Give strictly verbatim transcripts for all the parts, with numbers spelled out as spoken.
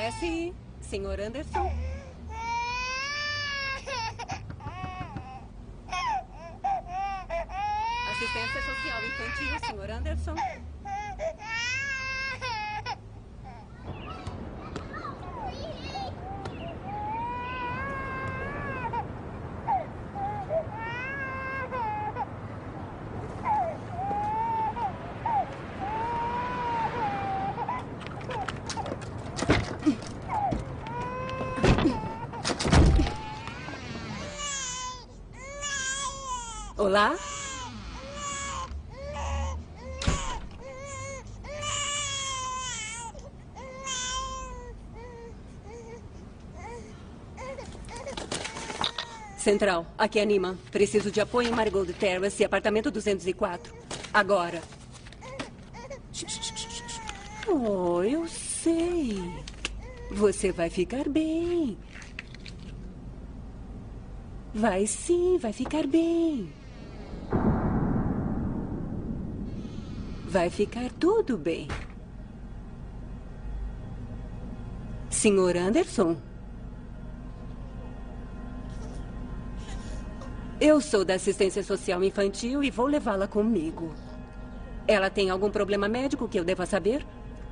S I, senhor Anderson. Assistência Social Infantil, senhor Anderson. Olá? Central, aqui é Nima. Preciso de apoio em Marigold Terrace, apartamento duzentos e quatro. Agora. Oh, eu sei. Você vai ficar bem. Vai sim, vai ficar bem. Vai ficar tudo bem. senhor Anderson? Eu sou da assistência social infantil e vou levá-la comigo. Ela tem algum problema médico que eu deva saber?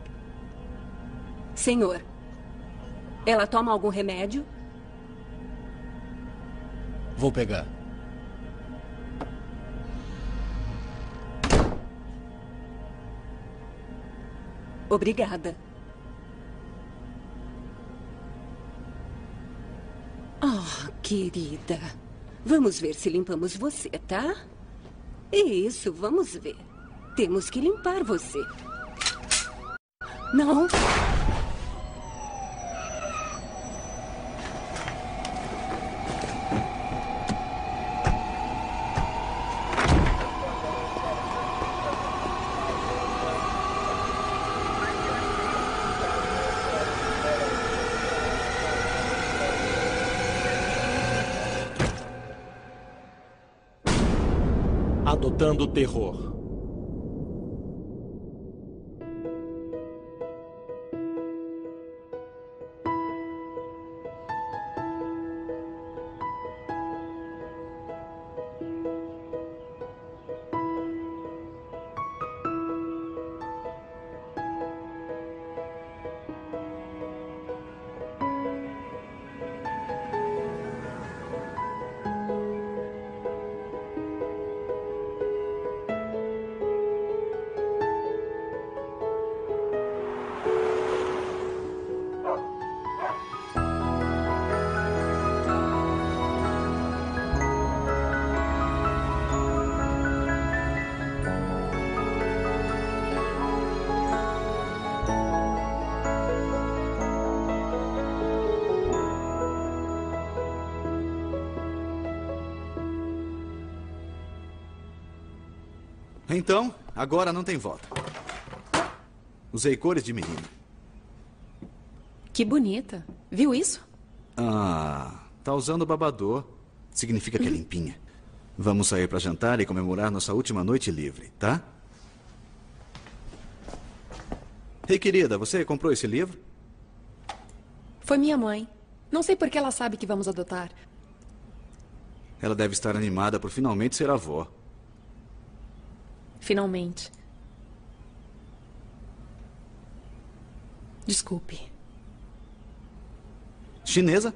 Senhor, ela toma algum remédio? Vou pegar. Obrigada. Oh, querida. Vamos ver se limpamos você, tá? Isso, vamos ver. Temos que limpar você. Não. Adotando o terror. Então, agora não tem volta. Usei cores de menina. Que bonita. Viu isso? Ah, tá usando babador. Significa que é limpinha. Vamos sair para jantar e comemorar nossa última noite livre, tá? Ei, querida, você comprou esse livro? Foi minha mãe. Não sei por que ela sabe que vamos adotar. Ela deve estar animada por finalmente ser avó. Finalmente. Desculpe. Chinesa?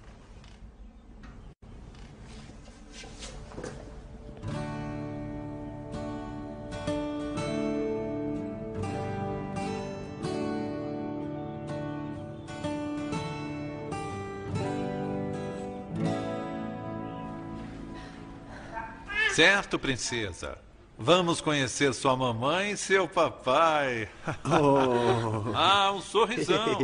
Certo, princesa. Vamos conhecer sua mamãe e seu papai. Oh. Ah, um sorrisão.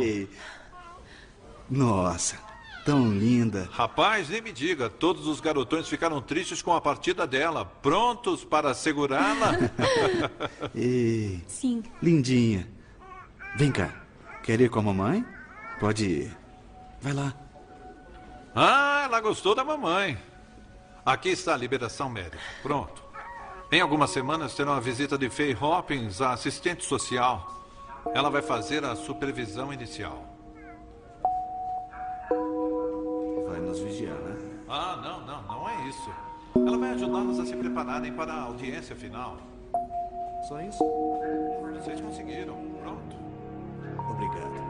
Nossa, tão linda. Rapaz, nem me diga. Todos os garotões ficaram tristes com a partida dela. Prontos para segurá-la? Ei, sim. Lindinha. Vem cá. Quer ir com a mamãe? Pode ir. Vai lá. Ah, ela gostou da mamãe. Aqui está a liberação médica. Pronto. Em algumas semanas terá uma visita de Faye Hopkins, a assistente social. Ela vai fazer a supervisão inicial. Vai nos vigiar, né? Ah, não, não, não é isso. Ela vai ajudar-nos a se prepararem para a audiência final. Só isso? Vocês conseguiram. Pronto. Obrigado.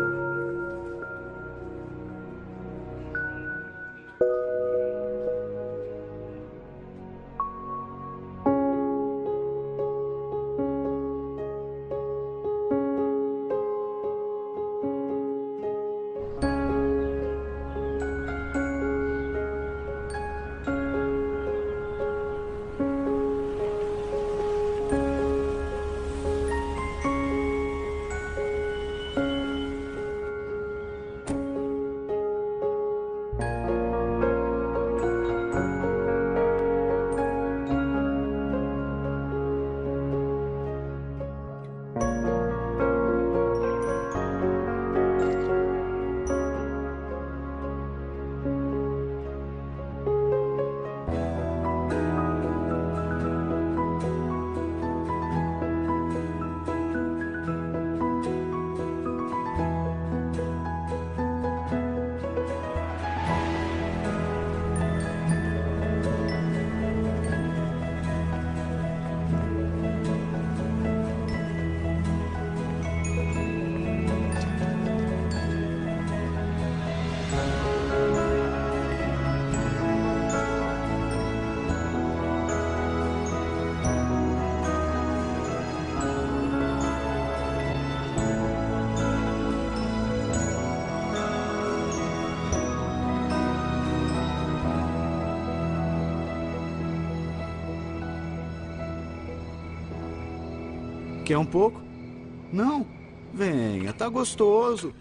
Quer um pouco? Não. Venha, tá gostoso.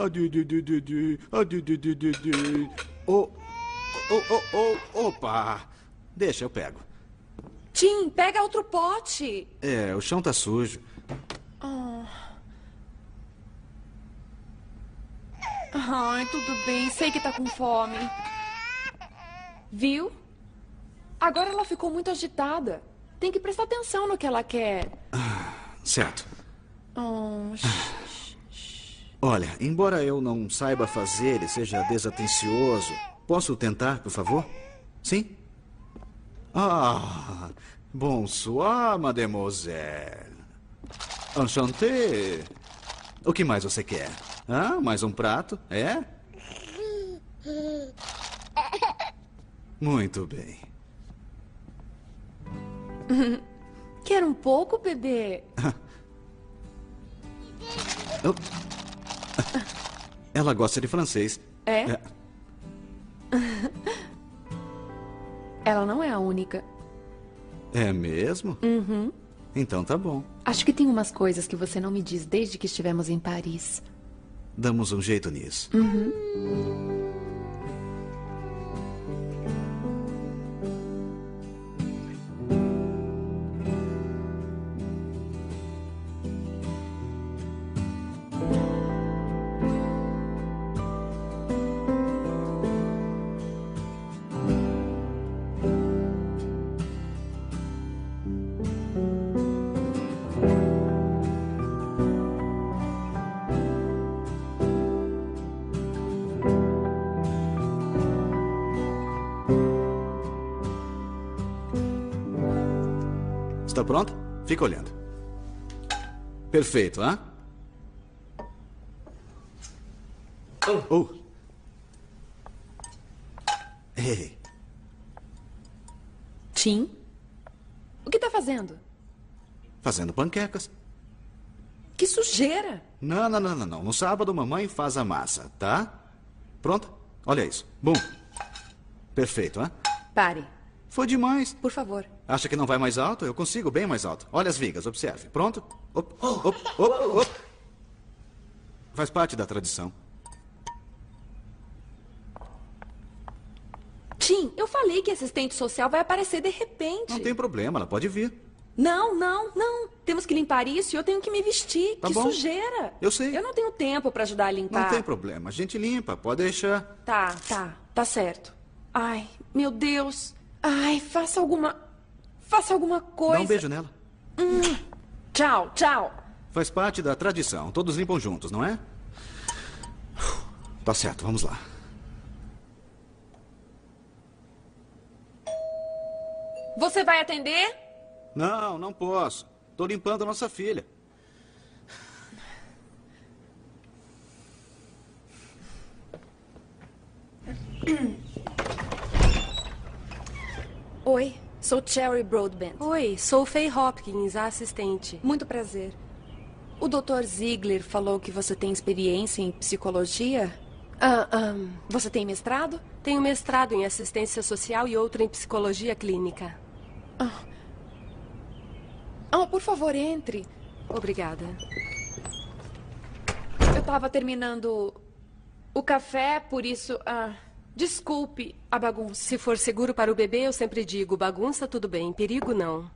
Oh, oh, oh, oh, opa. Deixa, eu pego. Tim, pega outro pote. É, o chão tá sujo. Oh. Ai, tudo bem. Sei que tá com fome. Viu? Agora ela ficou muito agitada. Tem que prestar atenção no que ela quer. Certo. Oh. Olha, embora eu não saiba fazer e seja desatencioso, posso tentar, por favor? Sim? Ah, bonsoir, mademoiselle. Enchanté. O que mais você quer? Ah, mais um prato? É? Muito bem. Quer um pouco, bebê? Ela gosta de francês. É? É. Ela não é a única. É mesmo? Uhum. Então tá bom. Acho que tem umas coisas que você não me diz desde que estivemos em Paris. Damos um jeito nisso. Uhum. Está pronta? Fica olhando. Perfeito, hã? Oh. Ei. Tim? O que tá fazendo? Fazendo panquecas. Que sujeira! Não, não, não, não, não. No sábado, mamãe faz a massa, tá? Pronta? Olha isso. Bum. Perfeito, hã? Pare. Foi demais. Por favor. Acha que não vai mais alto? Eu consigo bem mais alto. Olha as vigas, observe. Pronto? Op, op, op, op. Faz parte da tradição. Tim, eu falei que assistente social vai aparecer de repente. Não tem problema, ela pode vir. Não, não, não. Temos que limpar isso e eu tenho que me vestir. Tá que bom. sujeira. Eu sei. Eu não tenho tempo pra ajudar a limpar. Não tem problema, a gente limpa, pode deixar. Tá, tá, tá certo. Ai, meu Deus. Ai, faça alguma... Faça alguma coisa. Dá um beijo nela. Hum. Tchau, tchau. Faz parte da tradição, todos limpam juntos, não é? Tá certo, vamos lá. Você vai atender? Não, não posso. Tô limpando a nossa filha. Oi, sou Cherry Broadbent. Oi, sou Faye Hopkins, a assistente. Muito prazer. O doutor Ziegler falou que você tem experiência em psicologia? Ah, ah, Você tem mestrado? tenho mestrado em assistência social e outro em psicologia clínica. Ah, oh, por favor, entre. Obrigada. Eu estava terminando o café, por isso... Ah, desculpe a bagunça. Se for seguro para o bebê, eu sempre digo, bagunça tudo bem, perigo não.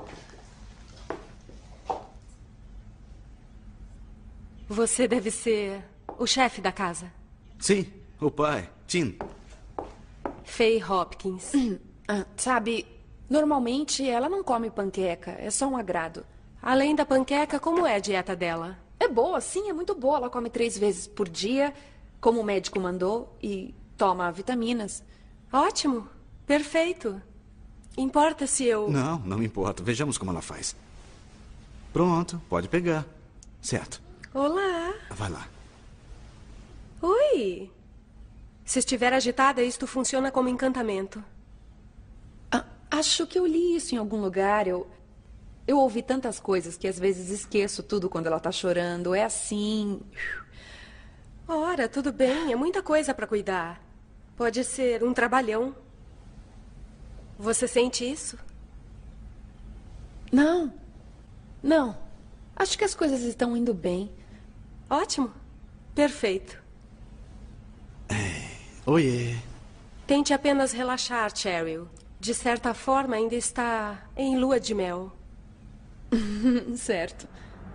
Você deve ser o chefe da casa. Sim, o pai, Tim. Faye Hopkins. Ah, sabe, normalmente ela não come panqueca, é só um agrado. Além da panqueca, como é a dieta dela? É boa, sim, é muito boa. Ela come três vezes por dia, como o médico mandou, e toma vitaminas. Ótimo, perfeito. Importa se eu... Não, não me importa. Vejamos como ela faz. Pronto, pode pegar. Certo. Olá. Vai lá. Oi. Se estiver agitada, isto funciona como encantamento. Ah, acho que eu li isso em algum lugar. Eu, eu ouvi tantas coisas que às vezes esqueço tudo quando ela tá chorando. É assim. Ora, tudo bem. É muita coisa para cuidar. Pode ser um trabalhão. Você sente isso? Não. Não. Acho que as coisas estão indo bem. Ótimo. Perfeito. Oiê. Tente apenas relaxar, Cheryl. De certa forma, ainda está em lua de mel. Certo.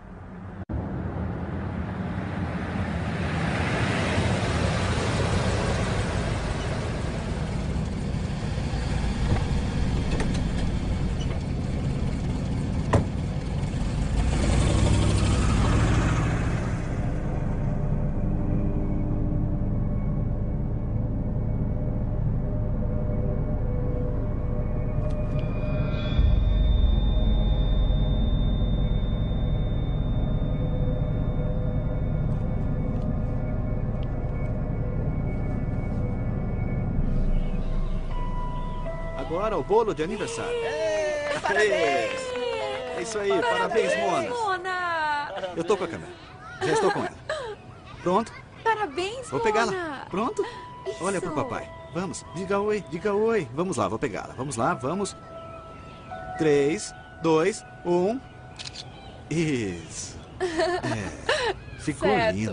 Agora o bolo de aniversário. Ei, parabéns! É isso aí, parabéns, Mona. Mona! Eu tô com a câmera. Já estou com ela. Pronto? Parabéns, Vou Mona! pegá-la. Pronto? Isso. Olha pro papai. Vamos, diga oi, diga oi. Vamos lá, vou pegá-la. Vamos lá, vamos. Três, dois, um. Isso. É, ficou Certo. linda.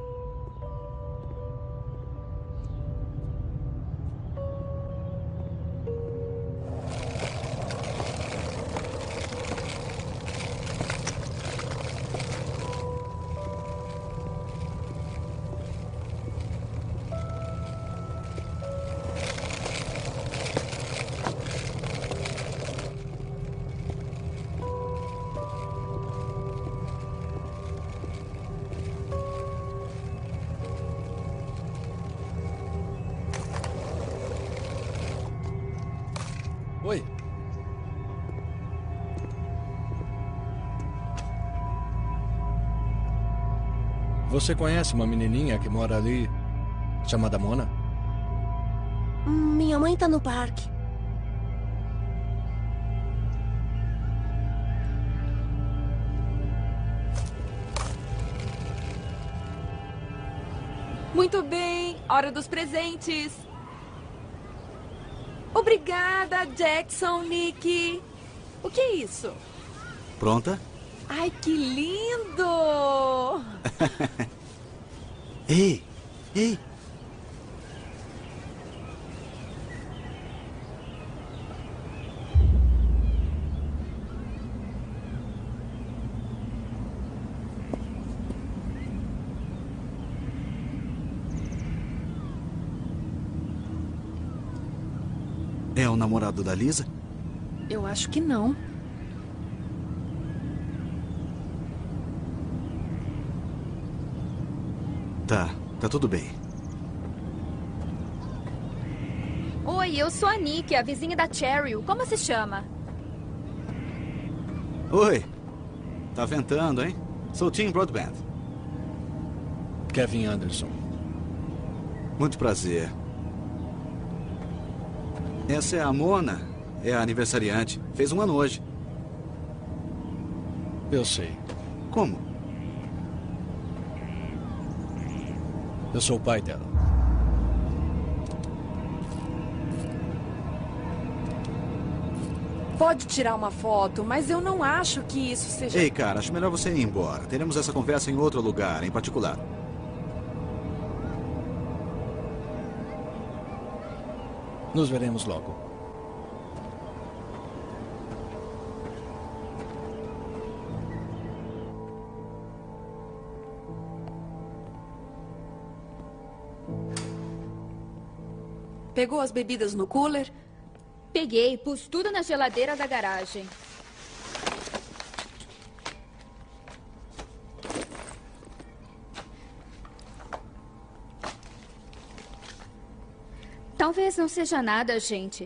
Oi. Você conhece uma menininha que mora ali, chamada Mona? Minha mãe tá no parque. Muito bem, hora dos presentes. Obrigada, Jackson, Nick. O que é isso? Pronta? Ai, que lindo! Ei, ei. É o namorado da Lisa? Eu acho que não. Tá, tá tudo bem. Oi, eu sou a Nick, a vizinha da Cheryl. Como se chama? Oi. Tá ventando, hein? Sou Tim Broadbent. Kevin Anderson. Muito prazer. Essa é a Mona. É a aniversariante. Fez um ano hoje. Eu sei. Como? Eu sou o pai dela. Pode tirar uma foto, mas eu não acho que isso seja... Ei, cara, acho melhor você ir embora. Teremos essa conversa em outro lugar, em particular. Nos veremos logo. Pegou as bebidas no cooler? Peguei, pus tudo na geladeira da garagem. Talvez não seja nada, gente.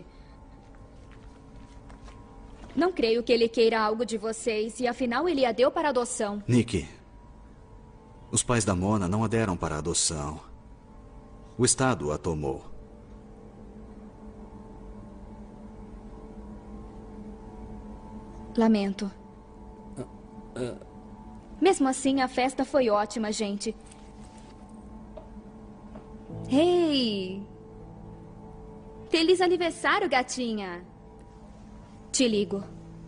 Não creio que ele queira algo de vocês e afinal ele a deu para adoção. Nick, os pais da Mona não a deram para adoção. O Estado a tomou. Lamento. Mesmo assim, a festa foi ótima, gente. Hey! Feliz aniversário, gatinha! Te ligo.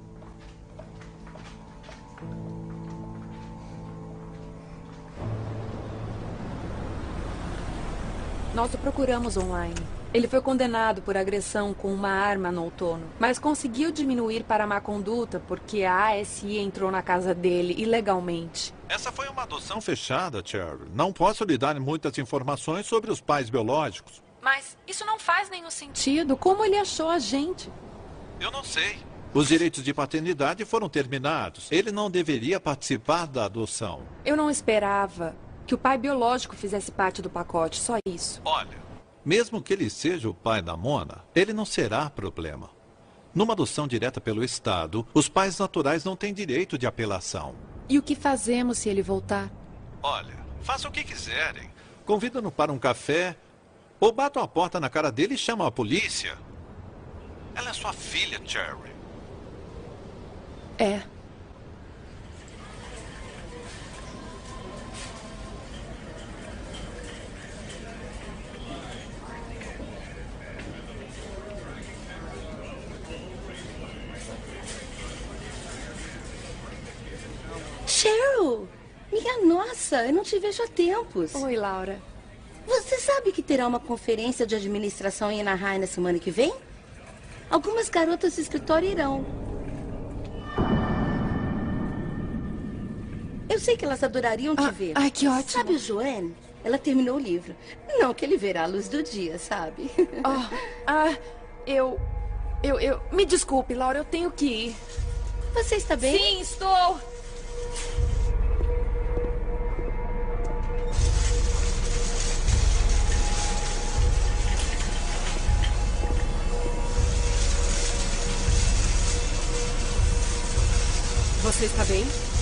Nós o procuramos online. Ele foi condenado por agressão com uma arma no outono, mas conseguiu diminuir para má conduta porque a A S I entrou na casa dele ilegalmente. Essa foi uma adoção fechada, Cheryl. Não posso lhe dar muitas informações sobre os pais biológicos. Mas isso não faz nenhum sentido. Como ele achou a gente? Eu não sei. Os direitos de paternidade foram terminados. Ele não deveria participar da adoção. Eu não esperava que o pai biológico fizesse parte do pacote, só isso. Olha, mesmo que ele seja o pai da Mona, ele não será problema. Numa adoção direta pelo Estado, os pais naturais não têm direito de apelação. E o que fazemos se ele voltar? Olha, façam o que quiserem. Convidam-no para um café ou batam a porta na cara dele e chamam a polícia. Ela é sua filha, Cherry. É. Cheryl! Minha nossa, eu não te vejo há tempos. Oi, Laura. Você sabe que terá uma conferência de administração em Anaheim na semana que vem? Algumas garotas do escritório irão. Eu sei que elas adorariam te Ah, ver. ai, que ótimo. Sabe o Joanne? Ela terminou o livro. Não que ele verá a luz do dia, sabe? Oh, ah, eu... Eu, eu... Me desculpe, Laura, eu tenho que ir. Você está bem? Sim, estou. Você está bem?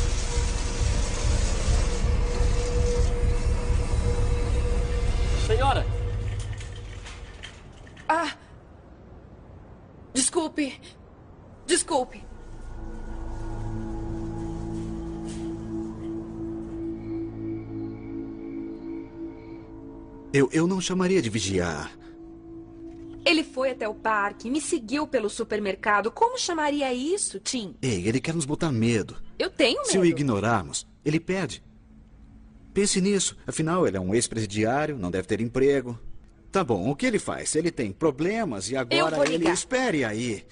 Senhora! Ah! Desculpe. Desculpe. Eu, eu não chamaria de vigiar. Ele foi até o parque, me seguiu pelo supermercado. Como chamaria isso, Tim? Ei, ele quer nos botar medo. Eu tenho medo. Se o ignorarmos, ele perde. Pense nisso. Afinal, ele é um ex-presidiário, não deve ter emprego. Tá bom, o que ele faz? Ele tem problemas e agora vou ele... ligar. Espere aí.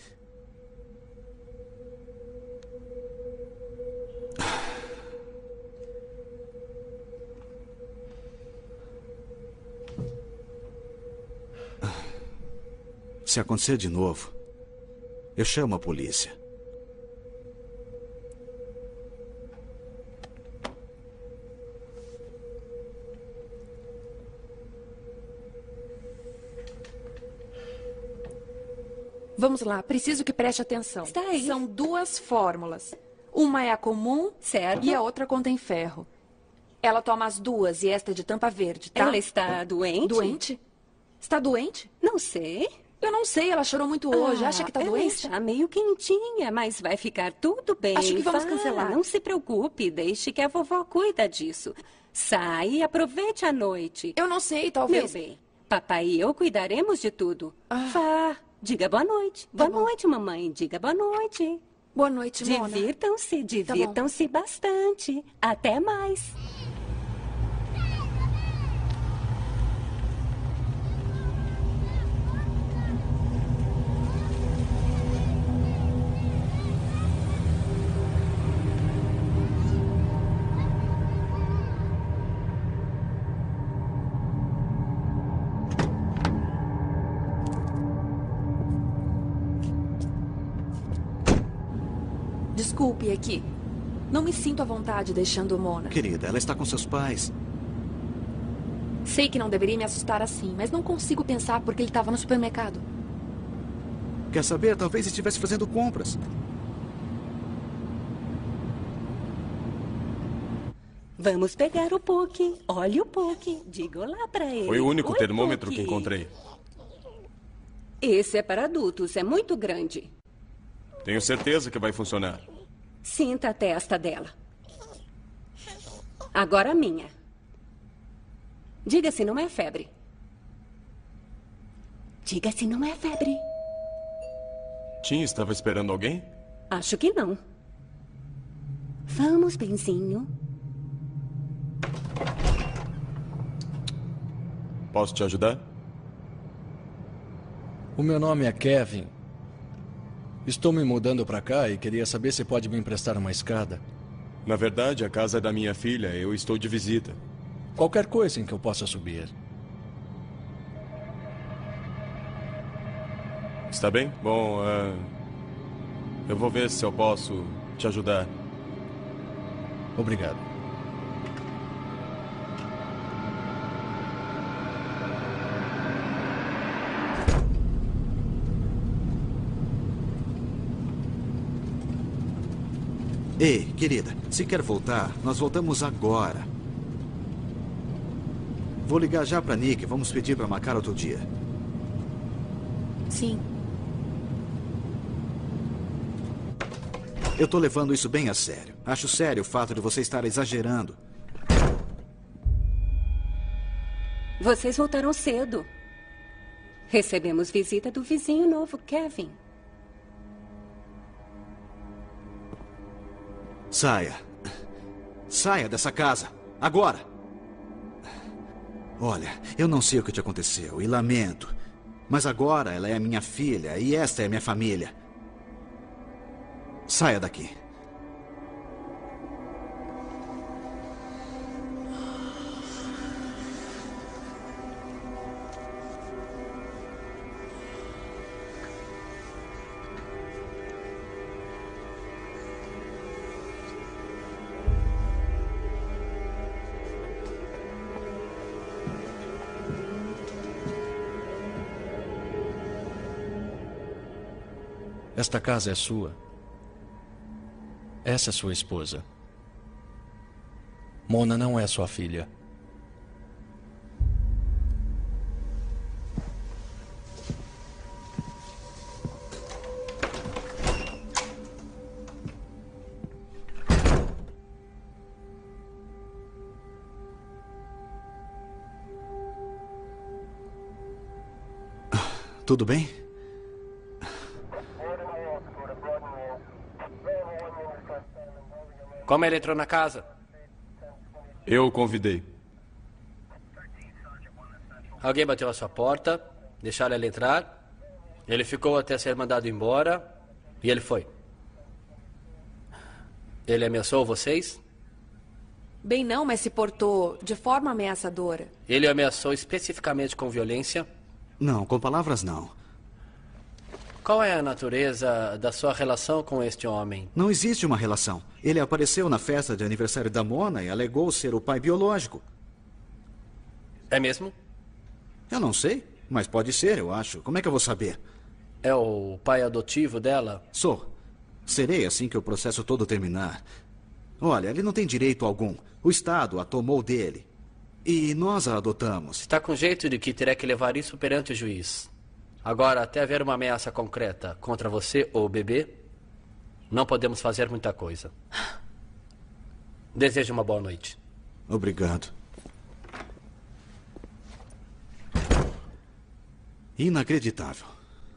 Se acontecer de novo, eu chamo a polícia. Vamos lá, preciso que preste atenção. Está aí. São duas fórmulas. Uma é a comum, certo, e a outra contém ferro. Ela toma as duas e esta é de tampa verde, tá? Ela está doente? Doente? Está doente? Não sei. Eu não sei, ela chorou muito hoje. Ah, Acha que está ela doente? está meio quentinha, mas vai ficar tudo bem. Acho que vamos Vá, cancelar. Não se preocupe, deixe que a vovó cuida disso. Sai e aproveite a noite. Eu não sei, Meu talvez. bem, papai e eu cuidaremos de tudo. Ah. Vá, diga boa noite. Tá Boa bom. noite, mamãe. Diga boa noite. Boa noite, Mona. Divirtam-se, divirtam-se bastante. Até mais. Desculpe aqui. Não me sinto à vontade deixando Mona. Querida, ela está com seus pais. Sei que não deveria me assustar assim, mas não consigo pensar porque ele estava no supermercado. Quer saber? Talvez estivesse fazendo compras. Vamos pegar o Puck. Olha o Puck. Diga olá pra ele. Foi o único Oi, termômetro Puck. que encontrei. Esse é para adultos, é muito grande. Tenho certeza que vai funcionar. Sinta a testa dela. Agora a minha. Diga se não é febre. Diga se não é febre. Tim estava esperando alguém? Acho que não. Vamos, benzinho. Posso te ajudar? O meu nome é Kevin. Estou me mudando para cá e queria saber se pode me emprestar uma escada. Na verdade, a casa é da minha filha. Eu estou de visita. Qualquer coisa em que eu possa subir. Está bem? Bom, ah, eu vou ver se eu posso te ajudar. Obrigado. Ei, querida, se quer voltar, nós voltamos agora. Vou ligar já pra Nick. Vamos pedir pra marcar outro dia. Sim. Eu tô levando isso bem a sério. Acho sério o fato de você estar exagerando. Vocês voltaram cedo. Recebemos visita do vizinho novo, Kevin. Saia. Saia dessa casa. Agora. Olha, eu não sei o que te aconteceu e lamento. Mas agora ela é minha filha e esta é minha família. Saia daqui. Esta casa é sua. Essa é sua esposa. Mona não é sua filha. Tudo bem? Como ele entrou na casa? Eu o convidei. Alguém bateu a sua porta, deixaram ele entrar, ele ficou até ser mandado embora e ele foi. Ele ameaçou vocês? Bem não, mas se portou de forma ameaçadora. Ele ameaçou especificamente com violência? Não, com palavras não. Qual é a natureza da sua relação com este homem? Não existe uma relação. Ele apareceu na festa de aniversário da Mona e alegou ser o pai biológico. É mesmo? Eu não sei, mas pode ser, eu acho. Como é que eu vou saber? é o pai adotivo dela? Sou. Serei assim que o processo todo terminar. Olha, ele não tem direito algum. O Estado a tomou dele. E nós a adotamos. Está com jeito de que terá que levar isso perante o juiz. Agora, até haver uma ameaça concreta contra você ou o bebê, não podemos fazer muita coisa. Desejo uma boa noite. Obrigado. Inacreditável.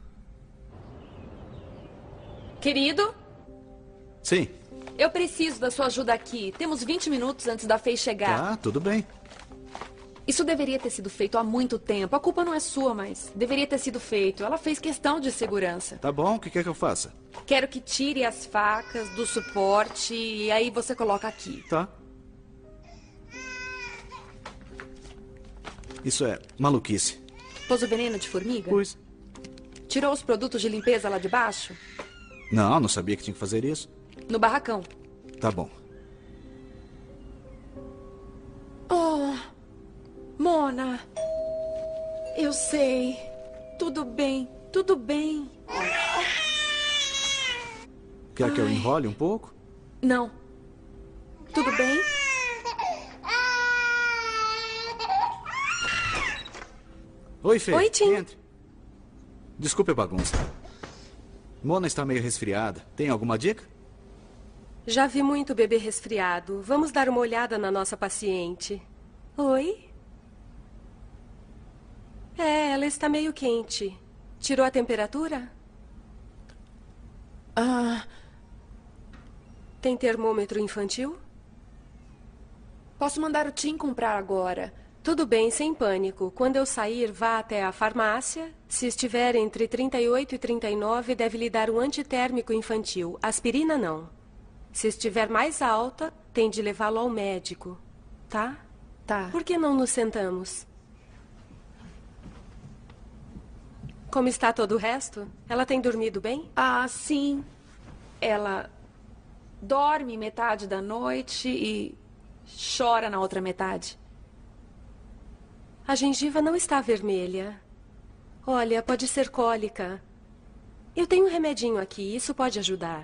Querido, Sim. eu preciso da sua ajuda aqui. Temos vinte minutos antes da Faye chegar. Tá, tudo bem. Isso deveria ter sido feito há muito tempo. A culpa não é sua, mas deveria ter sido feito. Ela fez questão de segurança. Tá bom, o que quer que eu faça? Quero que tire as facas do suporte e aí você coloca aqui. Tá. Isso é maluquice. Pôs o veneno de formiga? Pus. Tirou os produtos de limpeza lá de baixo? Não, não sabia que tinha que fazer isso. No barracão. Tá bom. Oh, Mona. Eu sei. Tudo bem, tudo bem. Quer que eu Ai. enrole um pouco? Não. Tudo bem? Oi, Fê. Oi, Tim. Entre. Desculpe a bagunça. Mona está meio resfriada. Tem alguma dica? Já vi muito bebê resfriado. Vamos dar uma olhada na nossa paciente. Oi? É, ela está meio quente. Tirou a temperatura? Ah, Tem termômetro infantil? posso mandar o Tim comprar agora. Tudo bem, sem pânico. Quando eu sair, vá até a farmácia. Se estiver entre trinta e oito e trinta e nove, deve lhe dar um antitérmico infantil. Aspirina, não. Se estiver mais alta, tem de levá-lo ao médico. Tá? Tá. Por que não nos sentamos? Como está todo o resto? Ela tem dormido bem? Ah, sim. Ela dorme metade da noite e chora na outra metade. A gengiva não está vermelha. Olha, pode ser cólica. Eu tenho um remedinho aqui, isso pode ajudar.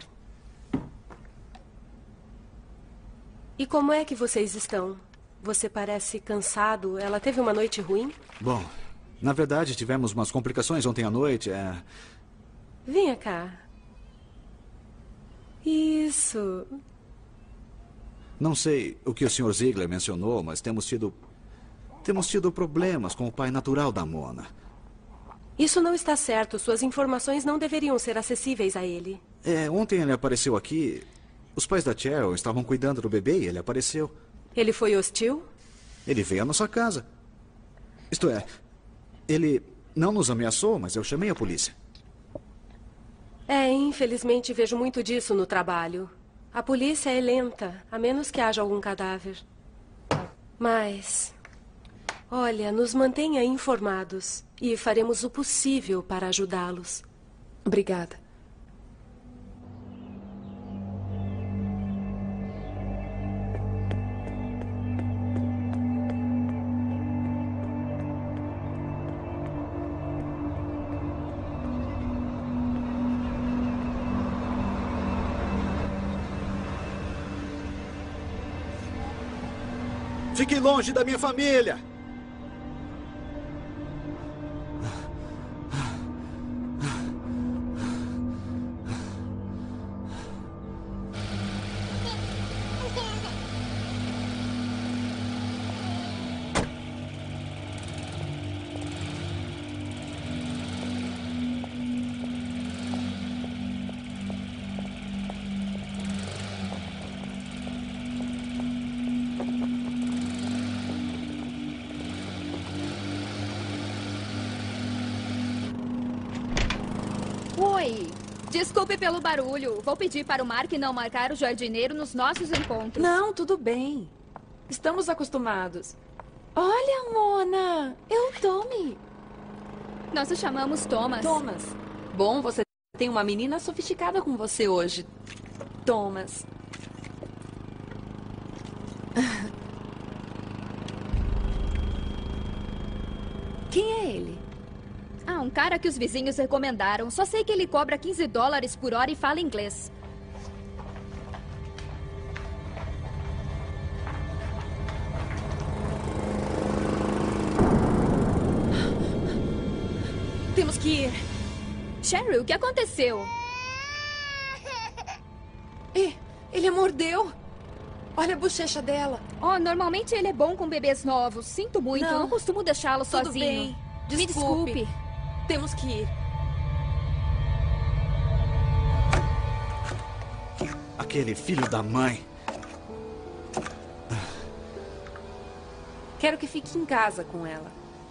E como é que vocês estão? Você parece cansado. Ela teve uma noite ruim? Bom, na verdade, tivemos umas complicações ontem à noite. É... Venha cá. Isso. Não sei o que o senhor Ziegler mencionou, mas temos tido... Temos tido problemas com o pai natural da Mona. Isso não está certo. Suas informações não deveriam ser acessíveis a ele. É, ontem ele apareceu aqui. Os pais da Cheryl estavam cuidando do bebê e ele apareceu. Ele foi hostil? Ele veio à nossa casa. Isto é, ele não nos ameaçou, mas eu chamei a polícia. É, infelizmente vejo muito disso no trabalho. A polícia é lenta, a menos que haja algum cadáver. Mas... Olha, nos mantenha informados e faremos o possível para ajudá-los. Obrigada. Fique longe da minha família! Oi. Desculpe pelo barulho. Vou pedir para o Mark não marcar o jardineiro nos nossos encontros. Não, tudo bem. Estamos acostumados. Olha, Mona. É o Tommy. Nós o chamamos Thomas. Thomas. Bom, você tem uma menina sofisticada com você hoje. Thomas. Quem é ele? Ah, um cara que os vizinhos recomendaram. Só sei que ele cobra quinze dólares por hora e fala inglês. Temos que ir. Sherry, o que aconteceu? Ih, ele a mordeu. Olha a bochecha dela. Oh, normalmente ele é bom com bebês novos. Sinto muito, Não. eu não costumo deixá-lo Tudo sozinho. bem. Me Desculpe. desculpe. Temos que ir. Aquele filho da mãe. Quero que fique em casa com ela.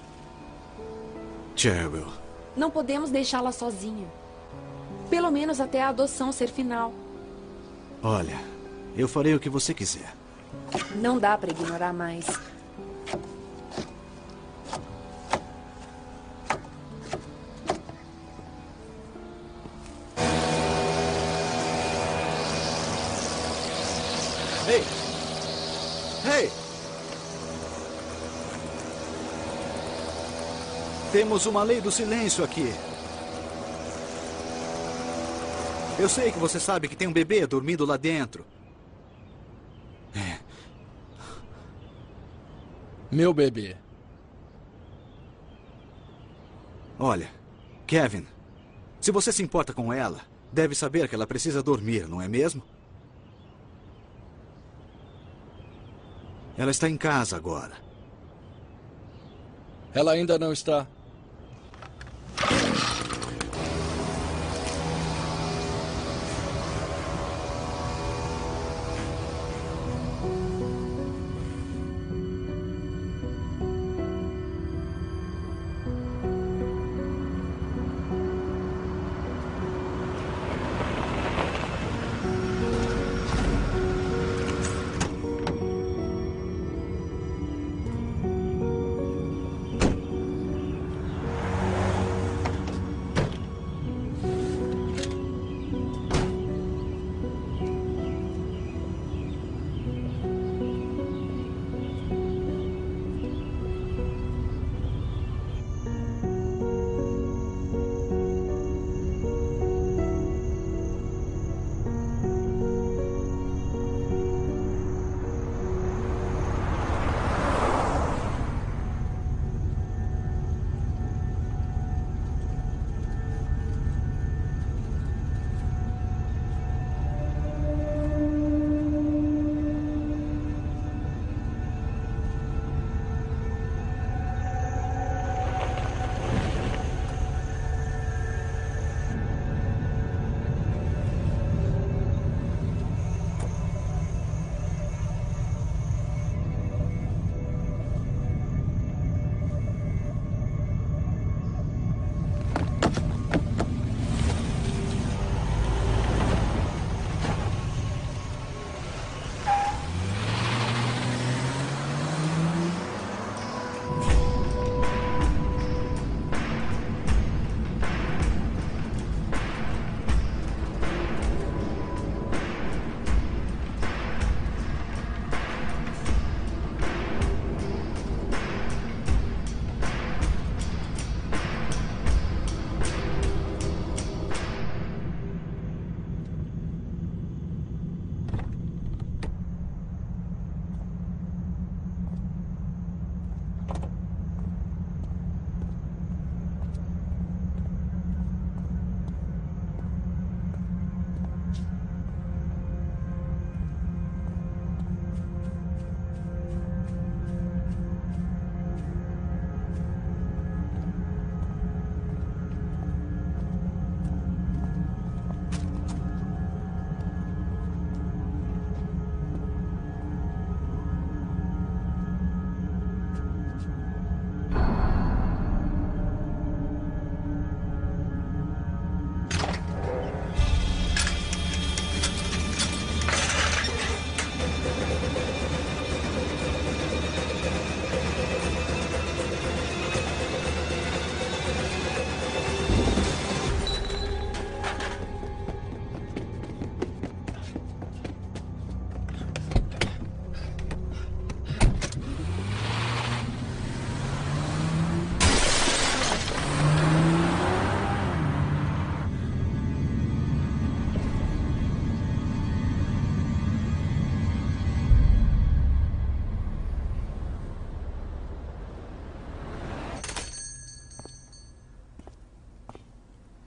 Cheryl. Não podemos deixá-la sozinha. Pelo menos até a adoção ser final. Olha, eu farei o que você quiser. Não dá para ignorar mais. Ei! Ei! Temos uma lei do silêncio aqui. Eu sei que você sabe que tem um bebê dormindo lá dentro. É. Meu bebê. Olha, Kevin, se você se importa com ela, deve saber que ela precisa dormir, não é mesmo? Ela está em casa agora. Ela ainda não está.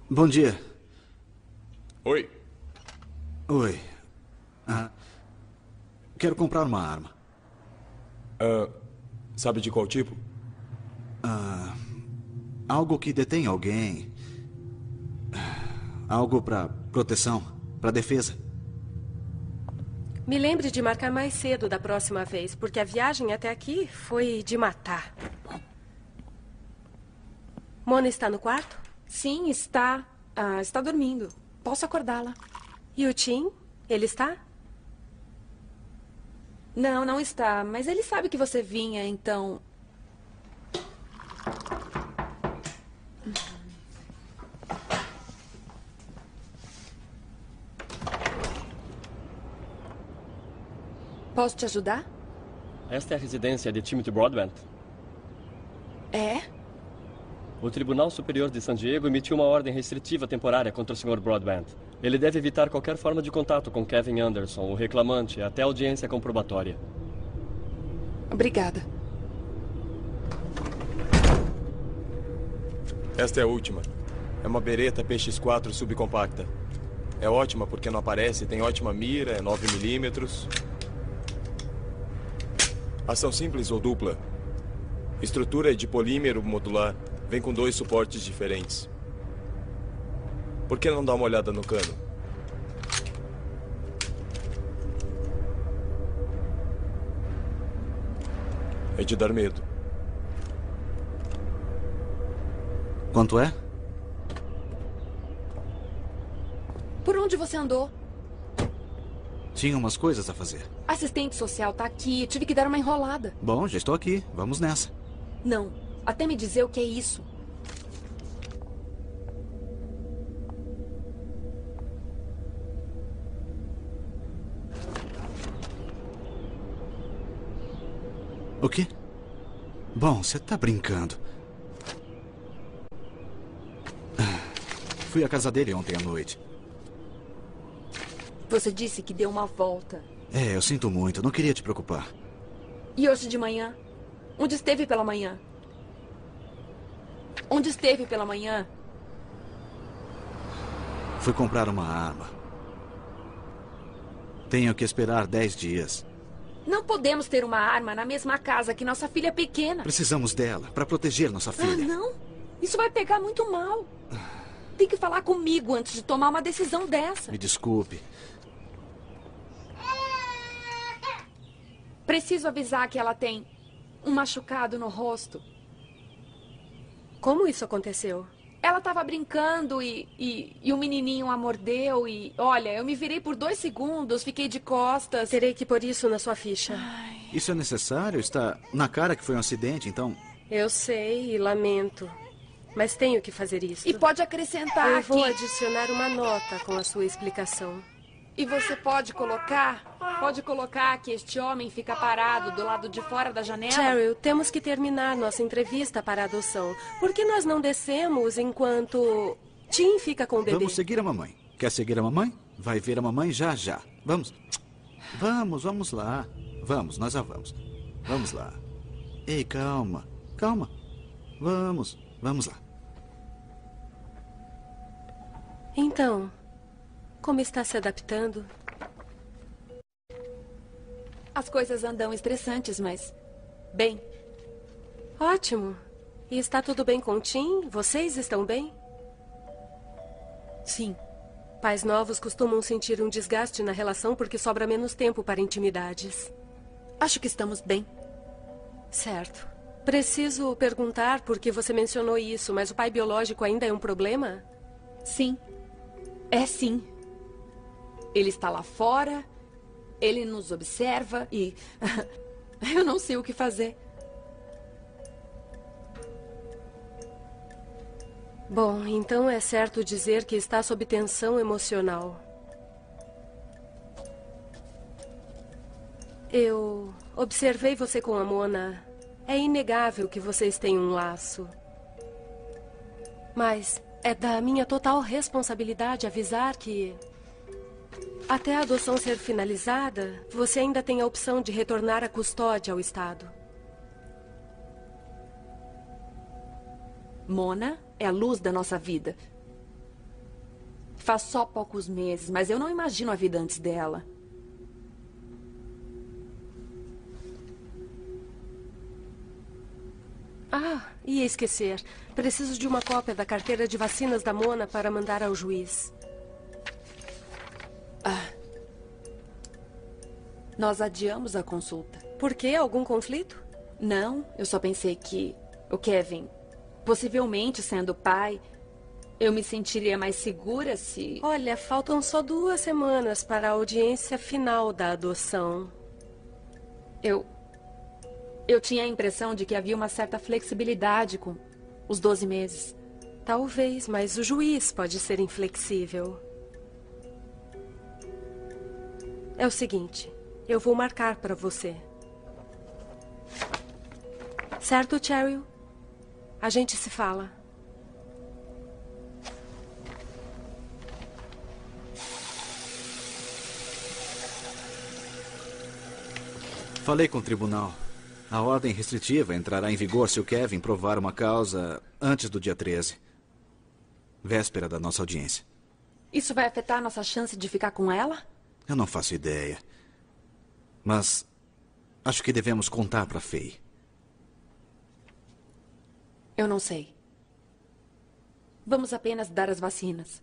Bom dia. Oi. Oi. Ah, quero comprar uma arma. Ah, sabe de qual tipo? Ah, algo que detém alguém. Algo para proteção, para defesa. Me lembre de marcar mais cedo da próxima vez, porque a viagem até aqui foi de matar. Mona está no quarto? Sim, está. Ah, está dormindo. Posso acordá-la? E o Tim? Ele está? Não, não está. Mas ele sabe que você vinha, então... Posso te ajudar? Esta é a residência de Timothy Broadbent. É? O Tribunal Superior de San Diego emitiu uma ordem restritiva temporária contra o senhor Broadbent. Ele deve evitar qualquer forma de contato com Kevin Anderson, o reclamante, até a audiência comprobatória. Obrigada. Esta é a última. É uma Beretta P X quatro subcompacta. É ótima porque não aparece, tem ótima mira, é nove milímetros. Ação simples ou dupla. Estrutura é de polímero modular. Vem com dois suportes diferentes. Por que não dá uma olhada no cano? É de dar medo. Quanto é? Por onde você andou? Tinha umas coisas a fazer. Assistente social tá aqui. Tive que dar uma enrolada. Bom, já estou aqui. Vamos nessa. Não. Até me dizer o que é isso. O quê? Bom, você tá brincando. Fui à casa dele ontem à noite. Você disse que deu uma volta. É, eu sinto muito. Não queria te preocupar. E hoje de manhã? Onde esteve pela manhã? Onde esteve pela manhã? Fui comprar uma arma. Tenho que esperar dez dias. Não podemos ter uma arma na mesma casa que nossa filha pequena. Precisamos dela para proteger nossa filha. Ah, não. Isso vai pegar muito mal. Tem que falar comigo antes de tomar uma decisão dessa. Me desculpe. Preciso avisar que ela tem um machucado no rosto. Como isso aconteceu? Ela estava brincando e, e, e o menininho a mordeu e... Olha, eu me virei por dois segundos, fiquei de costas. Terei que pôr isso na sua ficha. Ai. Isso é necessário? Está na cara que foi um acidente, então... Eu sei e lamento. Mas tenho que fazer isso. E pode acrescentar Eu vou que... adicionar uma nota com a sua explicação. E você pode colocar... Pode colocar que este homem fica parado do lado de fora da janela? Cheryl, temos que terminar nossa entrevista para a adoção. Por que nós não descemos enquanto Tim fica com o bebê? Vamos seguir a mamãe. Quer seguir a mamãe? Vai ver a mamãe já, já. Vamos. Vamos, vamos lá. Vamos, nós já vamos. Vamos lá. Ei, calma. Calma. Vamos, vamos lá. Então, como está se adaptando? As coisas andam estressantes, mas... Bem. Ótimo. E está tudo bem com o Tim? Vocês estão bem? Sim. Pais novos costumam sentir um desgaste na relação porque sobra menos tempo para intimidades. Acho que estamos bem. Certo. Preciso perguntar porque você mencionou isso, mas o pai biológico ainda é um problema? Sim. É sim. Ele está lá fora... Ele nos observa e... eu não sei o que fazer. Bom, então é certo dizer que está sob tensão emocional. Eu observei você com a Mona. É inegável que vocês têm um laço. Mas é da minha total responsabilidade avisar que... Até a adoção ser finalizada, você ainda tem a opção de retornar a custódia ao Estado. Mona é a luz da nossa vida. Faz só poucos meses, mas eu não imagino a vida antes dela. Ah, ia esquecer. Preciso de uma cópia da carteira de vacinas da Mona para mandar ao juiz. Ah. Nós adiamos a consulta. Por quê? Algum conflito? Não, eu só pensei que o Kevin, possivelmente sendo pai, eu me sentiria mais segura se... Olha, faltam só duas semanas para a audiência final da adoção. Eu... Eu tinha a impressão de que havia uma certa flexibilidade com os doze meses. Talvez, mas o juiz pode ser inflexível. É o seguinte, eu vou marcar para você. Certo, Cheryl? A gente se fala. Falei com o tribunal. A ordem restritiva entrará em vigor se o Kevin provar uma causa antes do dia treze. Véspera da nossa audiência. Isso vai afetar a nossa chance de ficar com ela? Eu não faço ideia. Mas acho que devemos contar para Faye. Eu não sei. Vamos apenas dar as vacinas.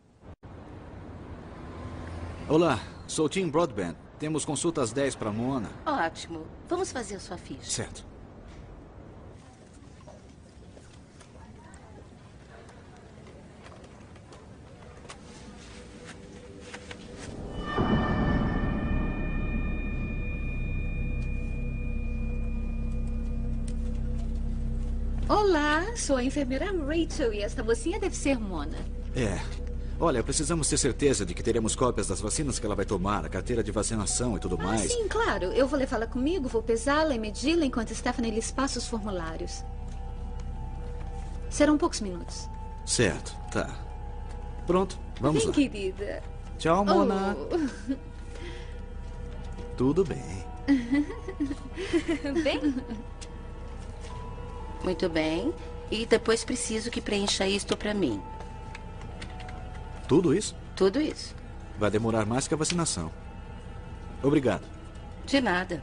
Olá, sou Tim Broadbent. Temos consulta às dez para Mona. Ótimo. Vamos fazer a sua ficha. Certo. Olá, sou a enfermeira Rachel e esta mocinha deve ser Mona. É. Olha, precisamos ter certeza de que teremos cópias das vacinas que ela vai tomar, a carteira de vacinação e tudo mais. Ah, sim, claro. Eu vou levá-la comigo, vou pesá-la e medi-la enquanto Stephanie lhes passa os formulários. Serão poucos minutos. Certo, tá. Pronto, vamos Bem, lá. querida. Tchau, Mona. Oh. Tudo bem. Bem? Muito bem. E depois preciso que preencha isto para mim. Tudo isso? Tudo isso. Vai demorar mais que a vacinação. Obrigado. De nada.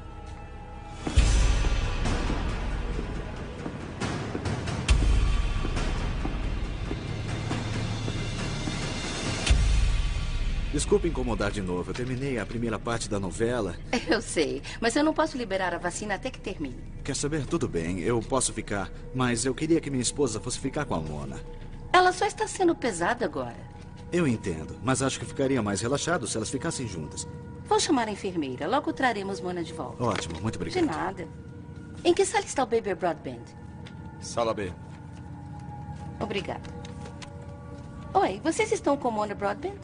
Desculpe incomodar de novo. Eu terminei a primeira parte da novela. Eu sei, mas eu não posso liberar a vacina até que termine. Quer saber? Tudo bem, eu posso ficar. Mas eu queria que minha esposa fosse ficar com a Mona. Ela só está sendo pesada agora. Eu entendo, mas acho que ficaria mais relaxado se elas ficassem juntas. Vou chamar a enfermeira. Logo traremos Mona de volta. Ótimo, muito obrigado. De nada. Em que sala está o Baby Broadbent? Sala B. Obrigada. Oi, vocês estão com Mona Broadbent?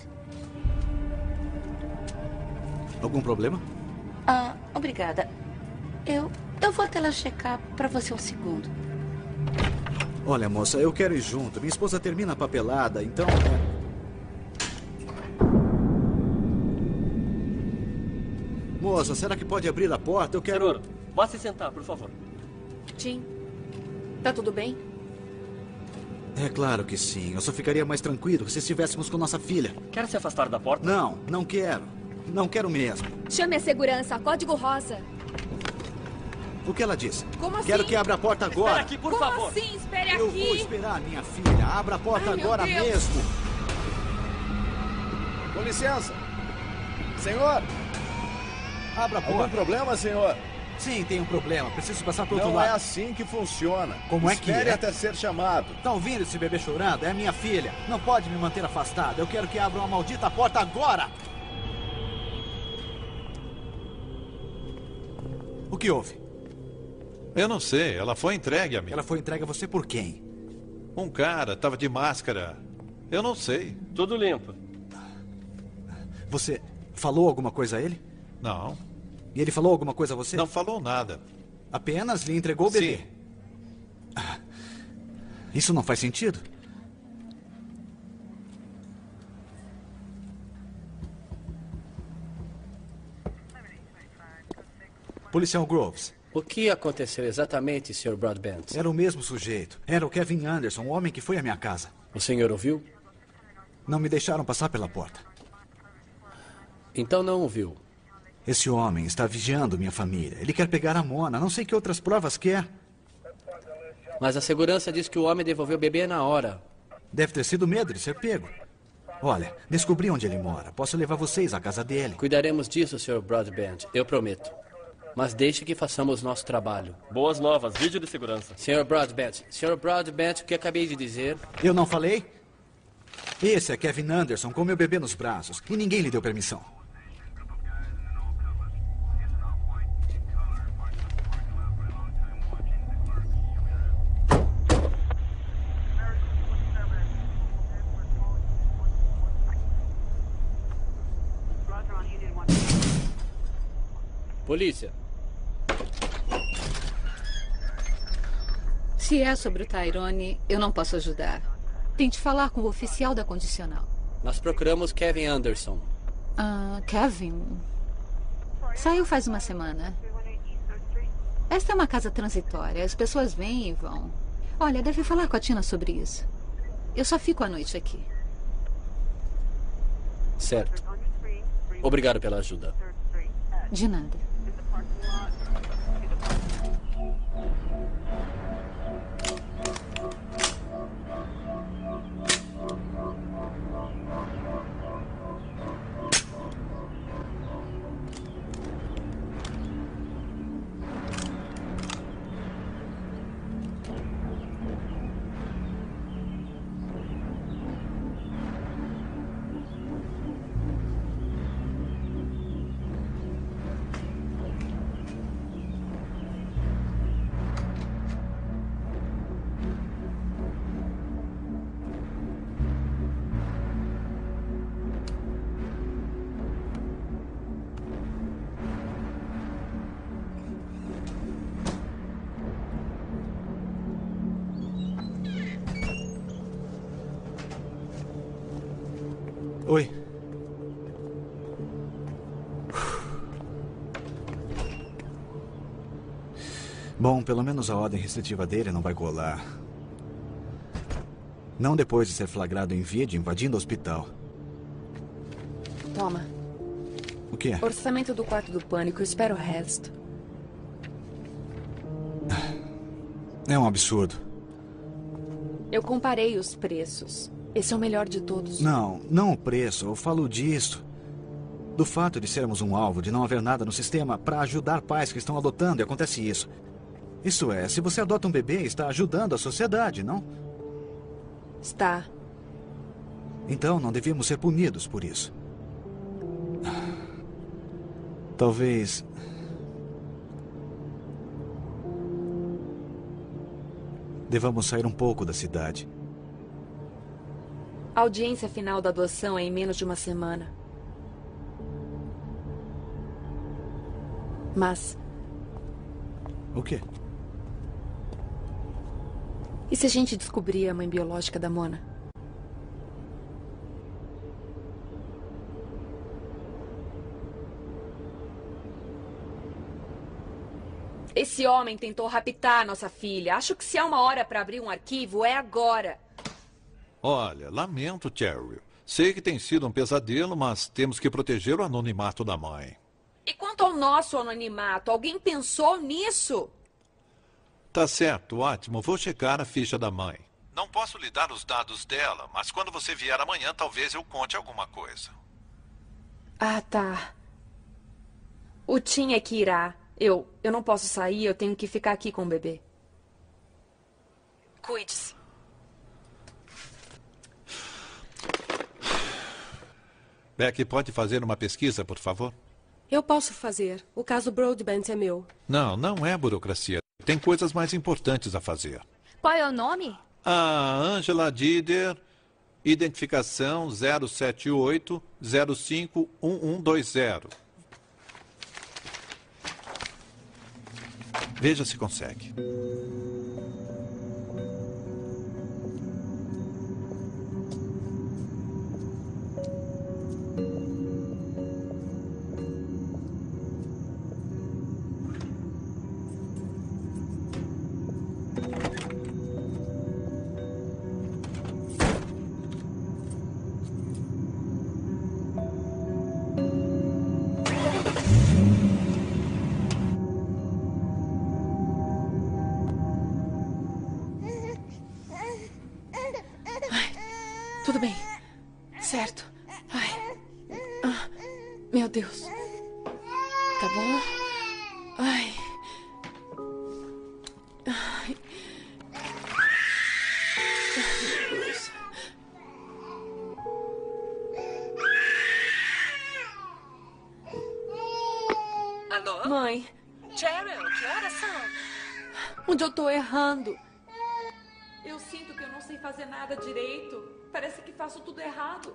Algum problema? Ah, obrigada. Eu, eu vou até lá checar para você um segundo. Olha, moça, eu quero ir junto. Minha esposa termina a papelada, então... é... Moça, será que pode abrir a porta? Eu quero... Senhor, vá se sentar, por favor. Tim, tá tudo bem? É claro que sim. Eu só ficaria mais tranquilo se estivéssemos com nossa filha. Quer se afastar da porta? Não, não quero. Não quero mesmo. Chame a segurança, código rosa. O que ela disse? Como assim? Quero que abra a porta agora. Espera aqui, por Como favor. assim? Espere Eu aqui. vou esperar, minha filha. Abra a porta Ai, meu agora Deus. mesmo. Com licença. Senhor, Abra a algum porta. problema, senhor? Sim, tem um problema. Preciso passar para outro Não lado. é assim que funciona. Como é que Espere é? até ser chamado. Tá ouvindo esse bebê chorando? É minha filha. Não pode me manter afastado. Eu quero que abra uma maldita porta agora. O que houve? Eu não sei, ela foi entregue a mim. Ela foi entregue a você por quem? Um cara estava de máscara. Eu não sei. Tudo limpo. Você falou alguma coisa a ele? Não. E ele falou alguma coisa a você? Não falou nada. Apenas lhe entregou o bebê? Sim. Ah, isso não faz sentido. Policial Groves. O que aconteceu exatamente, senhor Broadbent? Era o mesmo sujeito. Era o Kevin Anderson, o homem que foi à minha casa. O senhor ouviu? Não me deixaram passar pela porta. Então não o viu? Esse homem está vigiando minha família. Ele quer pegar a Mona. Não sei que outras provas quer. Mas a segurança diz que o homem devolveu o bebê na hora. Deve ter sido medo de ser pego. Olha, descobri onde ele mora. Posso levar vocês à casa dele. Cuidaremos disso, senhor Broadbent. Eu prometo. Mas deixe que façamos nosso trabalho. Boas novas, vídeo de segurança. senhor Broadbent, senhor Broadbent, o que acabei de dizer? Eu não falei? Esse é Kevin Anderson com meu bebê nos braços. E ninguém lhe deu permissão. Polícia. Se é sobre o Tyrone, eu não posso ajudar. Tente falar com o oficial da condicional. Nós procuramos Kevin Anderson. Ah, Kevin. Saiu faz uma semana. Esta é uma casa transitória. As pessoas vêm e vão. Olha, deve falar com a Tina sobre isso. Eu só fico à noite aqui. Certo. Obrigado pela ajuda. De nada. Oi. Bom, pelo menos a ordem restritiva dele não vai colar. Não depois de ser flagrado em vídeo invadindo o hospital. Toma. O que é? Orçamento do quarto do pânico. Espera o resto. É um absurdo. Eu comparei os preços. Esse é o melhor de todos. Não, não o preço. Eu falo disso. Do fato de sermos um alvo, de não haver nada no sistema para ajudar pais que estão adotando, e acontece isso. Isso é, se você adota um bebê, está ajudando a sociedade, não? Está. Então, não devíamos ser punidos por isso. Talvez... devamos sair um pouco da cidade. A audiência final da adoção é em menos de uma semana. Mas... O quê? E se a gente descobrir a mãe biológica da Mona? Esse homem tentou raptar nossa filha. Acho que se há uma hora para abrir um arquivo, é agora. Olha, lamento, Cheryl. Sei que tem sido um pesadelo, mas temos que proteger o anonimato da mãe. E quanto ao nosso anonimato, alguém pensou nisso? Tá certo, ótimo. Vou checar a ficha da mãe. Não posso lhe dar os dados dela, mas quando você vier amanhã, talvez eu conte alguma coisa. Ah, tá. O Tim é que irá. Eu, eu não posso sair, eu tenho que ficar aqui com o bebê. Cuide-se. Becky, pode fazer uma pesquisa, por favor? Eu posso fazer. O caso Broadbent é meu. Não, não é burocracia. Tem coisas mais importantes a fazer. Qual é o nome? A Angela Dider, identificação zero sete oito zero cinco um um dois zero. Veja se consegue. Tudo bem. Certo. Ai. Ah, meu Deus. Tá bom? Ai. Ai. Ai, meu Deus. Alô? Mãe. Cheryl, que horas são? Onde eu tô errando? Eu sinto que eu não sei fazer nada direito. Parece que faço tudo errado.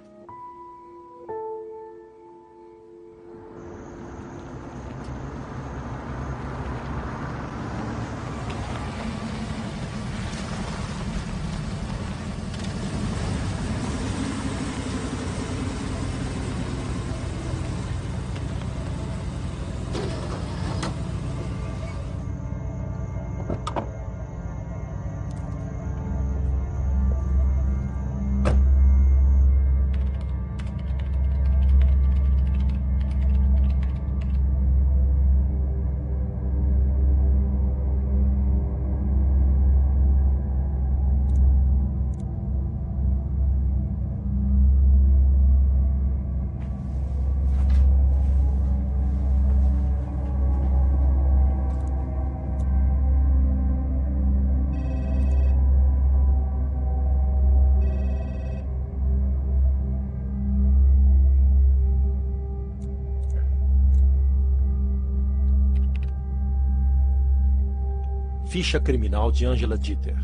Ficha criminal de Angela Dieter.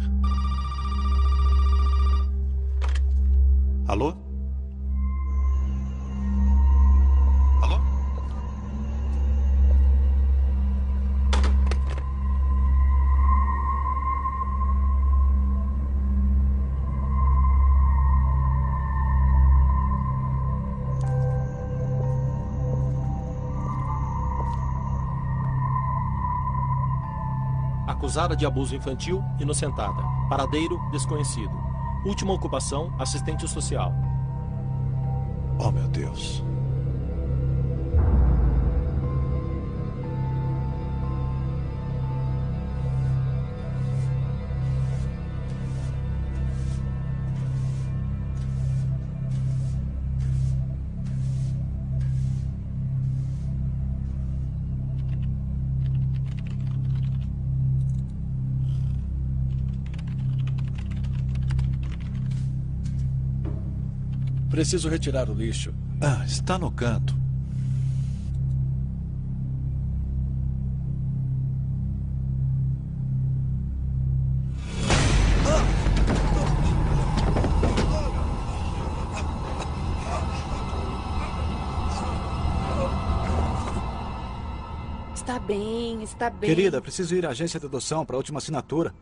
Alô? Alô? Acusada de abuso infantil, inocentada. Paradeiro, desconhecido. Última ocupação, assistente social. Oh, meu Deus. Preciso retirar o lixo. Ah, está no canto. Está bem, está bem. Querida, preciso ir à agência de adoção para a última assinatura.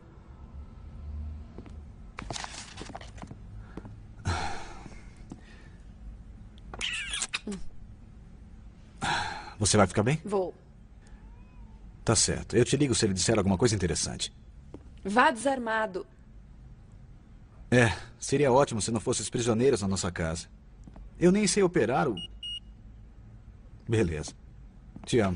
Você vai ficar bem? Vou. Tá certo. Eu te ligo se ele disser alguma coisa interessante. Vá desarmado. É, seria ótimo se não fossem prisioneiros na nossa casa. Eu nem sei operar o... Beleza. Te amo.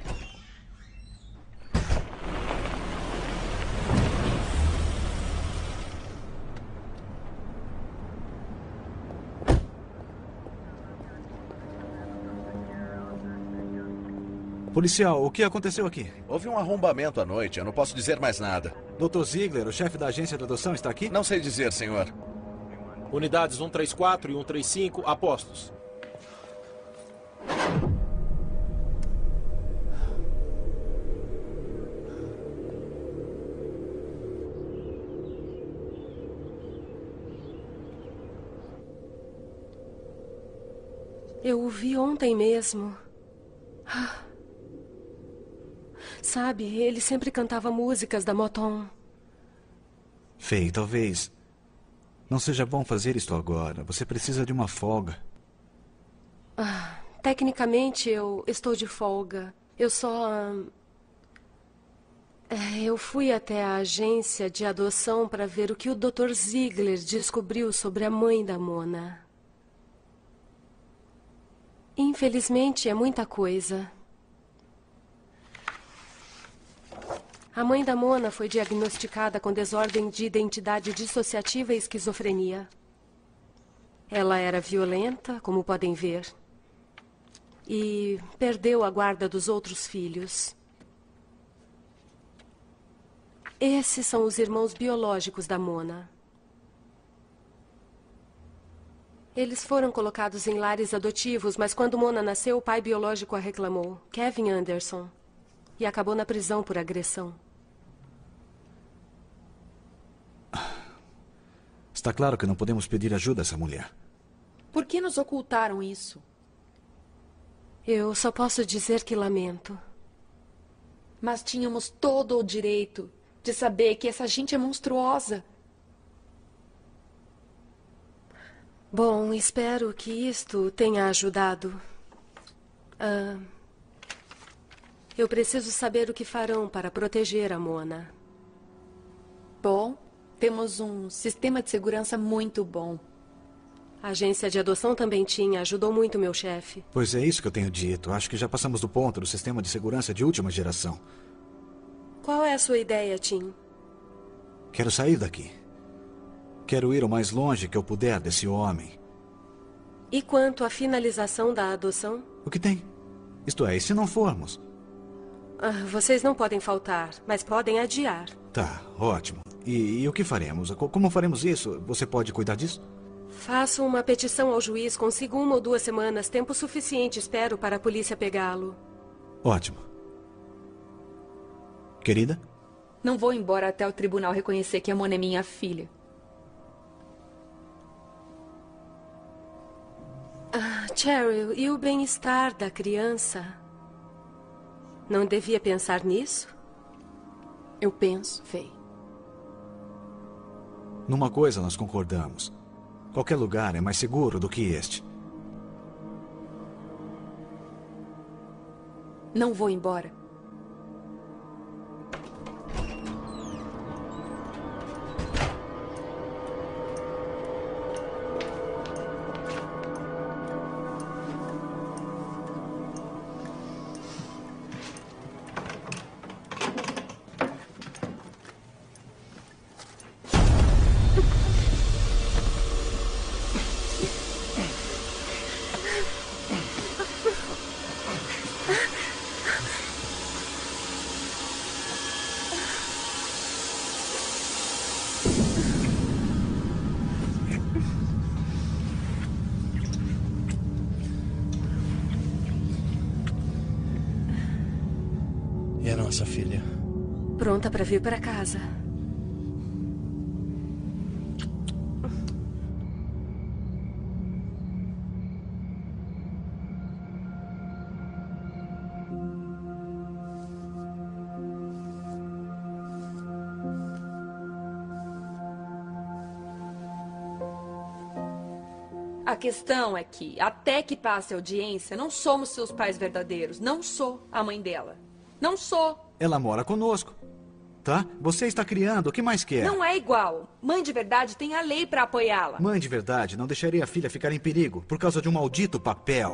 Policial, o que aconteceu aqui? Houve um arrombamento à noite, eu não posso dizer mais nada. doutor Ziegler, o chefe da agência de adoção, está aqui? Não sei dizer, senhor. Unidades cento e trinta e quatro e cento e trinta e cinco, apostos. Eu o vi ontem mesmo. Sabe, ele sempre cantava músicas da Motown. Faye, talvez não seja bom fazer isto agora. Você precisa de uma folga. Ah, tecnicamente, eu estou de folga. Eu só... É, eu fui até a agência de adoção para ver o que o doutor Ziegler descobriu sobre a mãe da Mona. Infelizmente, é muita coisa. A mãe da Mona foi diagnosticada com desordem de identidade dissociativa e esquizofrenia. Ela era violenta, como podem ver. E perdeu a guarda dos outros filhos. Esses são os irmãos biológicos da Mona. Eles foram colocados em lares adotivos, mas quando Mona nasceu, o pai biológico a reclamou, Kevin Anderson, e acabou na prisão por agressão. Está claro que não podemos pedir ajuda a essa mulher. Por que nos ocultaram isso? Eu só posso dizer que lamento. Mas tínhamos todo o direito de saber que essa gente é monstruosa. Bom, espero que isto tenha ajudado. Ah, eu preciso saber o que farão para proteger a Mona. Bom, temos um sistema de segurança muito bom. A agência de adoção também tinha, ajudou muito meu chefe. Pois é isso que eu tenho dito. Acho que já passamos do ponto do sistema de segurança de última geração. Qual é a sua ideia, Tim? Quero sair daqui. Quero ir o mais longe que eu puder desse homem. E quanto à finalização da adoção? O que tem? Isto é, e se não formos? Ah, vocês não podem faltar, mas podem adiar. Tá, ótimo. E, e o que faremos? Como faremos isso? Você pode cuidar disso? Faço uma petição ao juiz. Consigo uma ou duas semanas. Tempo suficiente, espero, para a polícia pegá-lo. Ótimo. Querida? Não vou embora até o tribunal reconhecer que a Mona é minha filha. Ah, Cheryl, e o bem-estar da criança? Não devia pensar nisso? Eu penso, Faye. Numa coisa nós concordamos. Qualquer lugar é mais seguro do que este. Não vou embora. E a nossa filha? Pronta para vir para casa. A questão é que, até que passe a audiência, não somos seus pais verdadeiros. Não sou a mãe dela. Não sou. Ela mora conosco. Tá? Você está criando. O que mais quer? Não é igual. Mãe de verdade tem a lei para apoiá-la. Mãe de verdade não deixaria a filha ficar em perigo por causa de um maldito papel.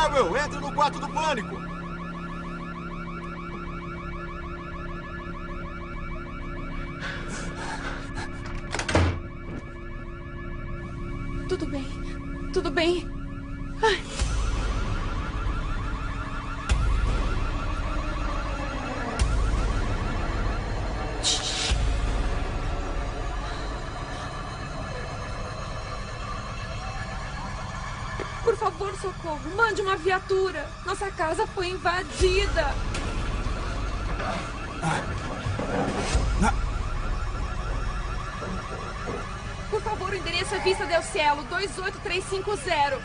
Cheryl, entre no quarto do pânico. Tudo bem. Tudo bem. Ai. Por favor, socorro. Mande uma viatura. Nossa casa foi invadida. Por favor, o endereço é Vista del Cielo, dois oito três cinco zero.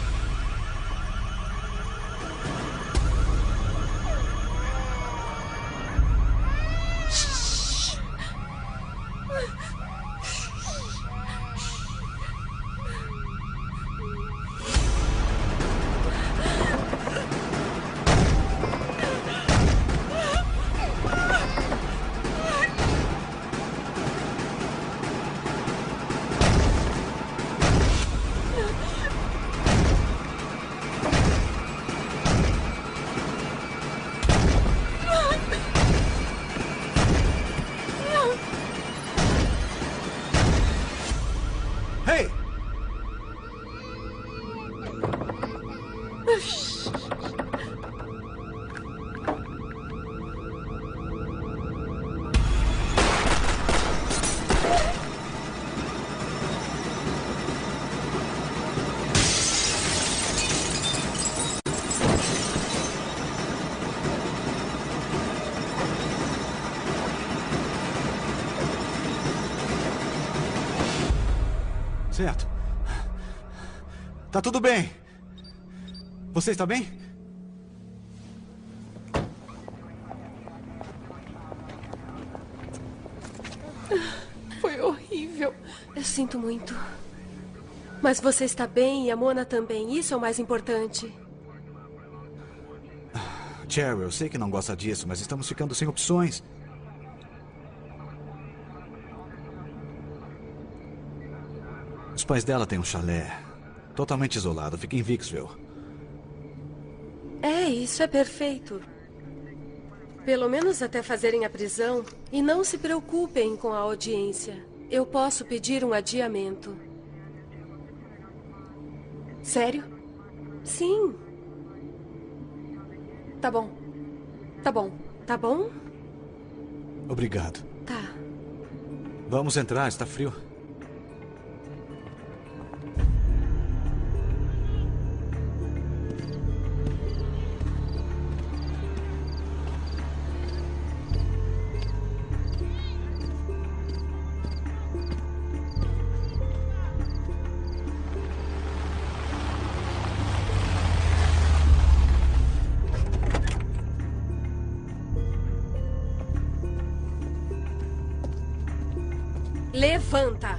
Certo. Tá tudo bem. Você está bem? Foi horrível. Eu sinto muito. Mas você está bem e a Mona também. Isso é o mais importante. Cheryl, eu sei que não gosta disso, mas estamos ficando sem opções. Os pais dela têm um chalé. Totalmente isolado. Fica em Vicksville. É, isso é perfeito. Pelo menos até fazerem a prisão. E não se preocupem com a audiência. Eu posso pedir um adiamento. Sério? Sim. Tá bom. Tá bom. Tá bom? Obrigado. Tá. Vamos entrar, está frio. Levanta!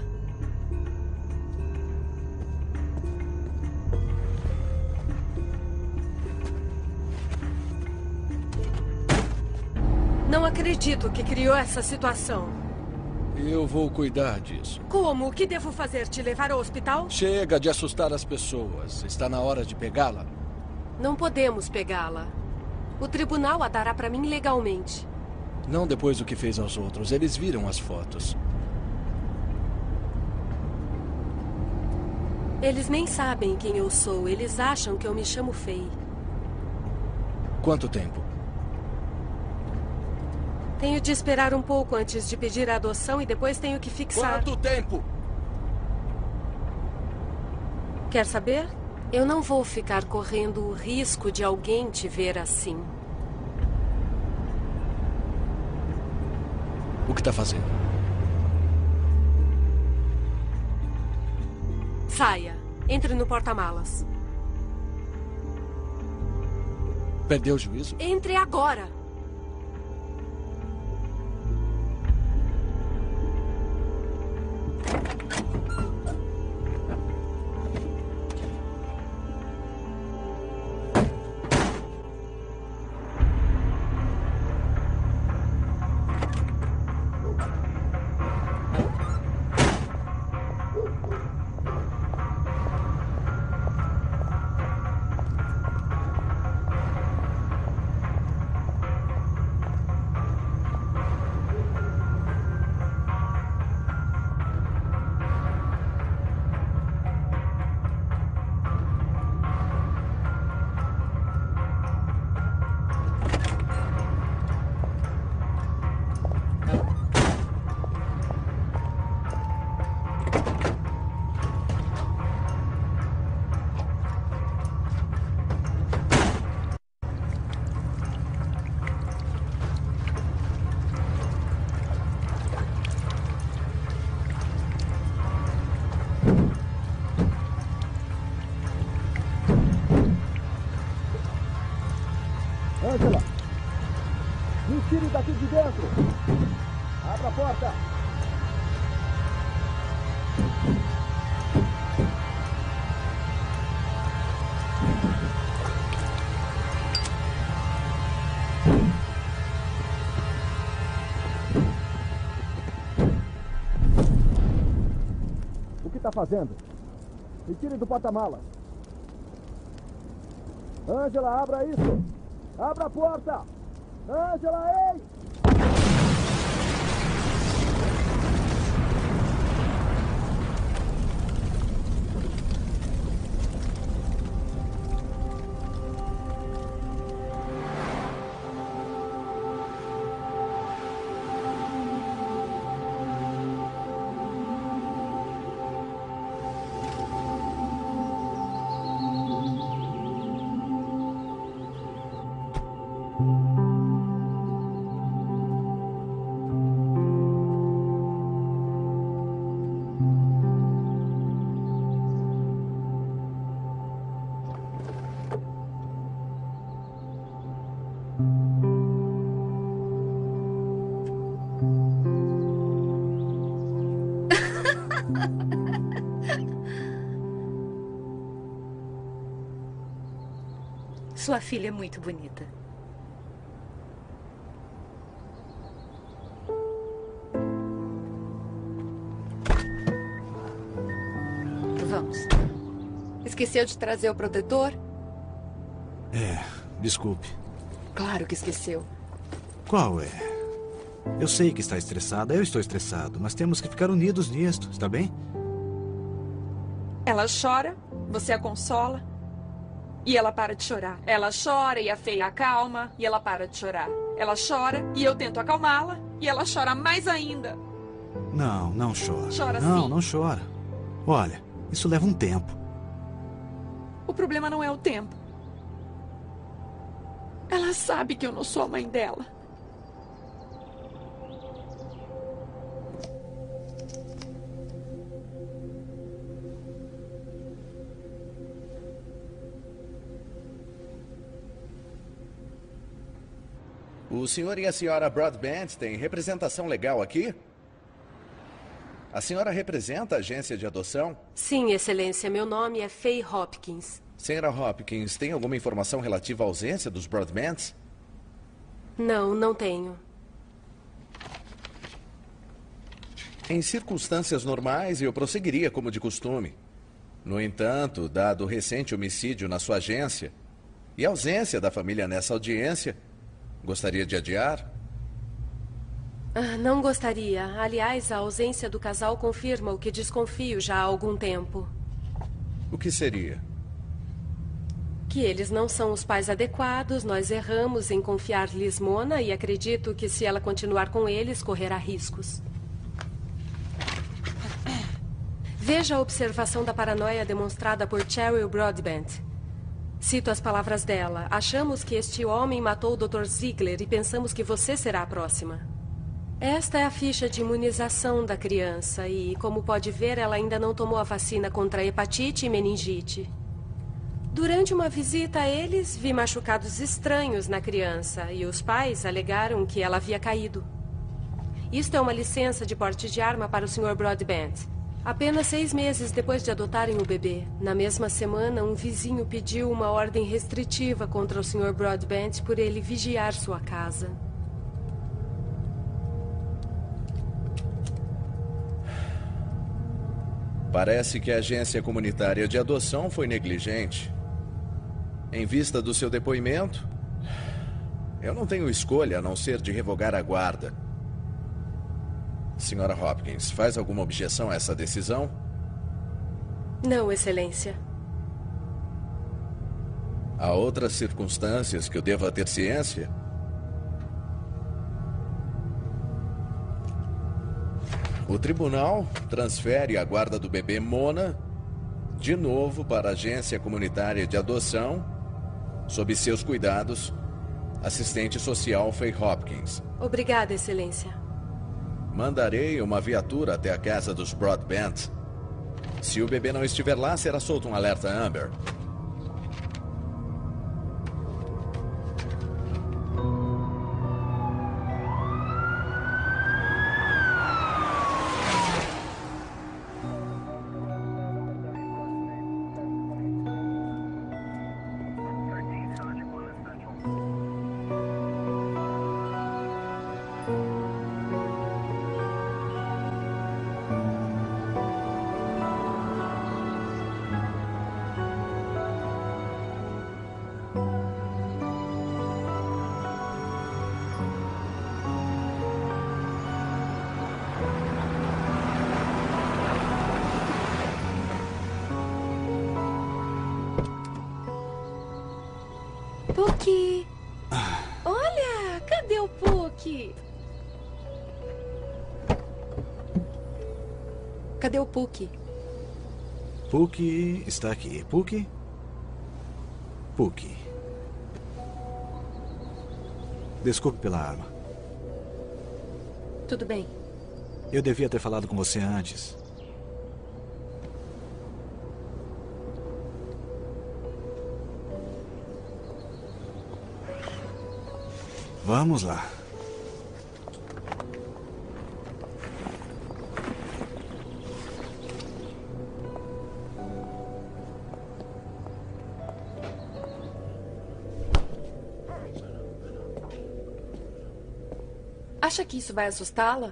Não acredito que criou essa situação. Eu vou cuidar disso. Como? O que devo fazer? Te levar ao hospital? Chega de assustar as pessoas. Está na hora de pegá-la. Não podemos pegá-la. O tribunal a dará para mim legalmente. Não depois do que fez aos outros. Eles viram as fotos. Eles nem sabem quem eu sou. Eles acham que eu me chamo Faye. Quanto tempo? Tenho de esperar um pouco antes de pedir a adoção e depois tenho que fixar... Quanto tempo? Quer saber? Eu não vou ficar correndo o risco de alguém te ver assim. O que está fazendo? Saia. Entre no porta-malas. Perdeu o juízo? Entre agora. Angela, me tire daqui de dentro. Abra a porta. O que está fazendo? Me tire do porta-malas. Angela, abra isso. Abra a porta! Angela, ei! Sua filha é muito bonita. Vamos. Esqueceu de trazer o protetor? É, desculpe. Claro que esqueceu. Qual é? Eu sei que está estressada, eu estou estressado, mas temos que ficar unidos nisto, está bem? Ela chora, você a consola e ela para de chorar. Ela chora e a feia acalma e ela para de chorar. Ela chora e eu tento acalmá-la e ela chora mais ainda. Não, não chora. Chora não, sim. não chora. Olha, isso leva um tempo. O problema não é o tempo. Ela sabe que eu não sou a mãe dela. O senhor e a senhora Broadbent têm representação legal aqui? A senhora representa a agência de adoção? Sim, Excelência. Meu nome é Faye Hopkins. Senhora Hopkins, tem alguma informação relativa à ausência dos Broadbents? Não, não tenho. Em circunstâncias normais, eu prosseguiria como de costume. No entanto, dado o recente homicídio na sua agência e a ausência da família nessa audiência, gostaria de adiar? Ah, não gostaria. Aliás, a ausência do casal confirma o que desconfio já há algum tempo. O que seria? Que eles não são os pais adequados, nós erramos em confiar-lhes Mona e acredito que se ela continuar com eles, correrá riscos. Veja a observação da paranoia demonstrada por Cheryl Broadbent. Cito as palavras dela. Achamos que este homem matou o doutor Ziegler e pensamos que você será a próxima. Esta é a ficha de imunização da criança e, como pode ver, ela ainda não tomou a vacina contra a hepatite e meningite. Durante uma visita a eles, vi machucados estranhos na criança e os pais alegaram que ela havia caído. Isto é uma licença de porte de arma para o senhor Broadbent. Apenas seis meses depois de adotarem o bebê, na mesma semana, um vizinho pediu uma ordem restritiva contra o senhor Broadbent por ele vigiar sua casa. Parece que a agência comunitária de adoção foi negligente. Em vista do seu depoimento, eu não tenho escolha a não ser de revogar a guarda. Senhora Hopkins, faz alguma objeção a essa decisão? Não, Excelência. Há outras circunstâncias que eu deva ter ciência? O tribunal transfere a guarda do bebê Mona de novo para a Agência Comunitária de Adoção, sob seus cuidados, assistente social Faye Hopkins. Obrigada, Excelência. Mandarei uma viatura até a casa dos Broadbent. Se o bebê não estiver lá, será solto um alerta Amber. Puki! Olha, cadê o Puki? Cadê o Puki? Puki está aqui. Puki? Puki. Desculpe pela arma. Tudo bem. Eu devia ter falado com você antes. Vamos lá. Acha que isso vai assustá-la?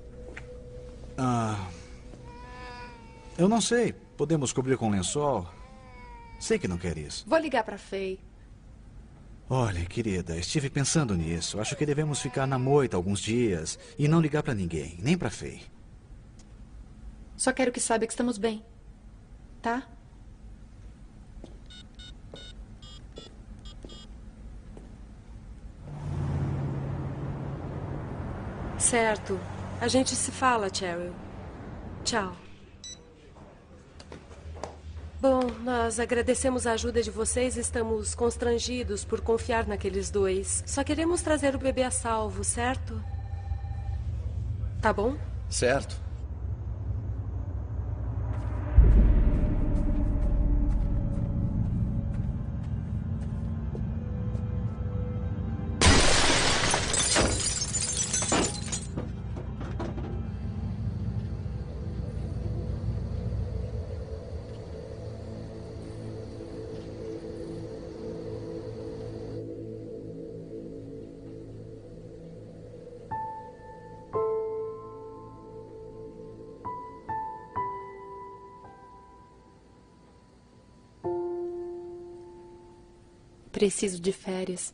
Ah, eu não sei. Podemos cobrir com lençol? Sei que não quer isso. Vou ligar pra Faye. Olha, querida, estive pensando nisso. Acho que devemos ficar na moita alguns dias e não ligar pra ninguém, nem pra Faye. Só quero que saiba que estamos bem. Tá? Certo. A gente se fala, Cheryl. Tchau. Bom, nós agradecemos a ajuda de vocês e estamos constrangidos por confiar naqueles dois. Só queremos trazer o bebê a salvo, certo? Tá bom? Certo. Preciso de férias.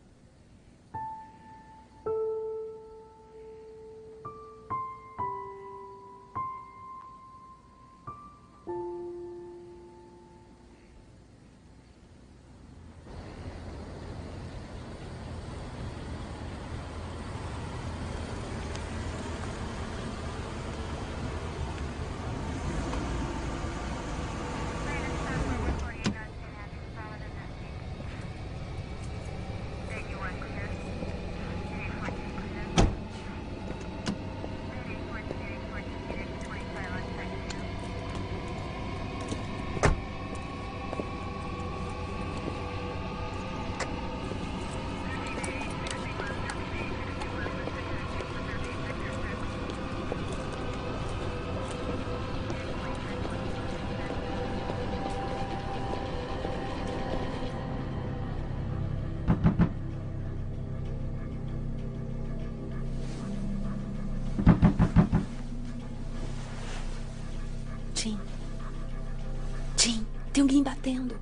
Tim. Tim, tem alguém batendo.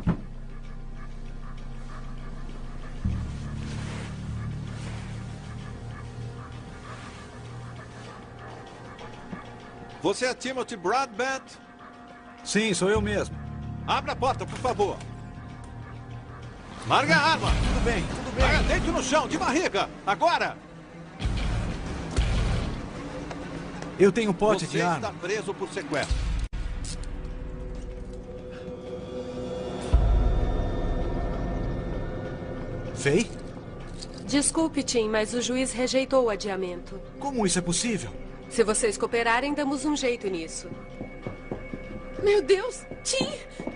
Você é Timothy Broadbent? Sim, sou eu mesmo. Abra a porta, por favor. Larga a arma. Tudo bem, tudo bem. Larga dentro no chão, de barriga. Agora. Eu tenho um pote Você de arma. está preso por sequestro. Faye? Desculpe, Tim, mas o juiz rejeitou o adiamento. Como isso é possível? Se vocês cooperarem, damos um jeito nisso. Meu Deus, Tim!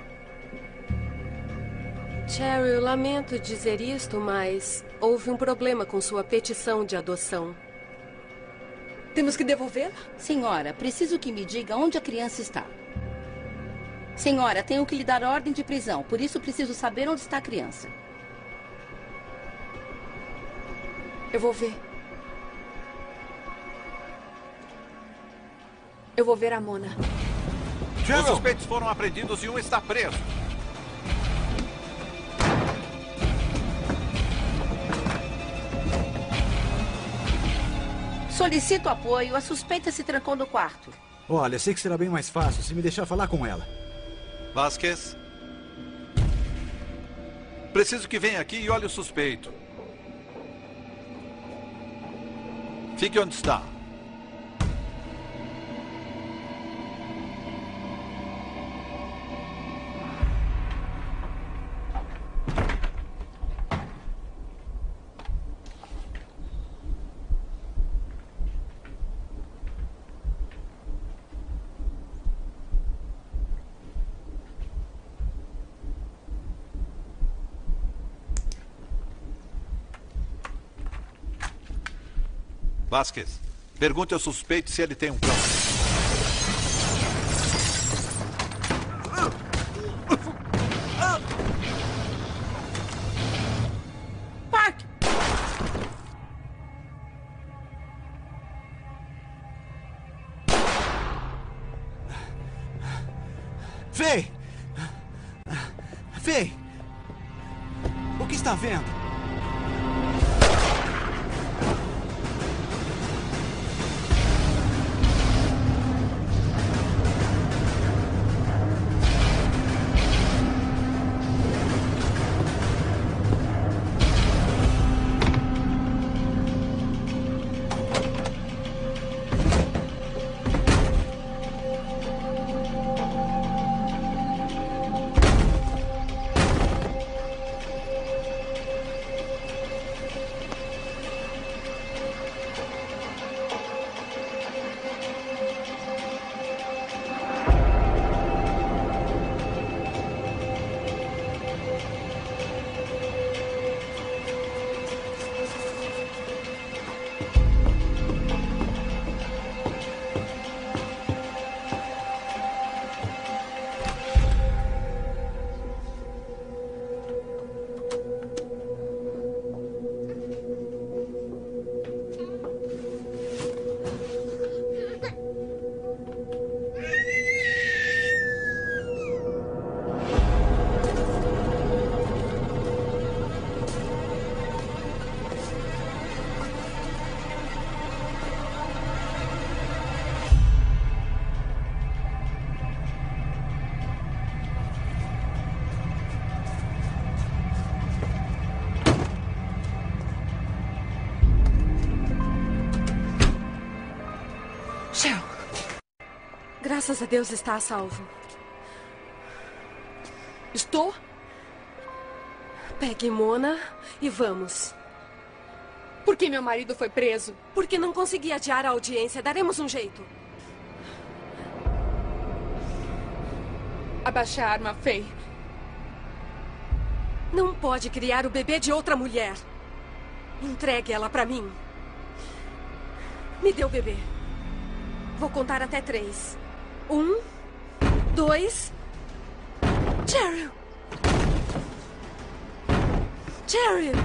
Cheryl, lamento dizer isto, mas houve um problema com sua petição de adoção. Temos que devolvê-la? Senhora, preciso que me diga onde a criança está. Senhora, tenho que lhe dar ordem de prisão, por isso preciso saber onde está a criança. Eu vou ver. Eu vou ver a Mona. Os suspeitos foram apreendidos e um está preso. Solicito apoio. A suspeita se trancou no quarto. Olha, sei que será bem mais fácil se me deixar falar com ela. Vasquez. Preciso que venha aqui e olhe o suspeito. Fique onde está. Vasquez, pergunte ao suspeito se ele tem um cão. Park! Faye! Faye! O que está vendo? Graças a Deus está a salvo. Estou? Pegue Mona e vamos. Por que meu marido foi preso? Porque não consegui adiar a audiência. Daremos um jeito. Abaixe a arma, Faye. Não pode criar o bebê de outra mulher. Entregue ela pra mim. Me dê o bebê. Vou contar até três. Um, dois... Cheryl! Cheryl!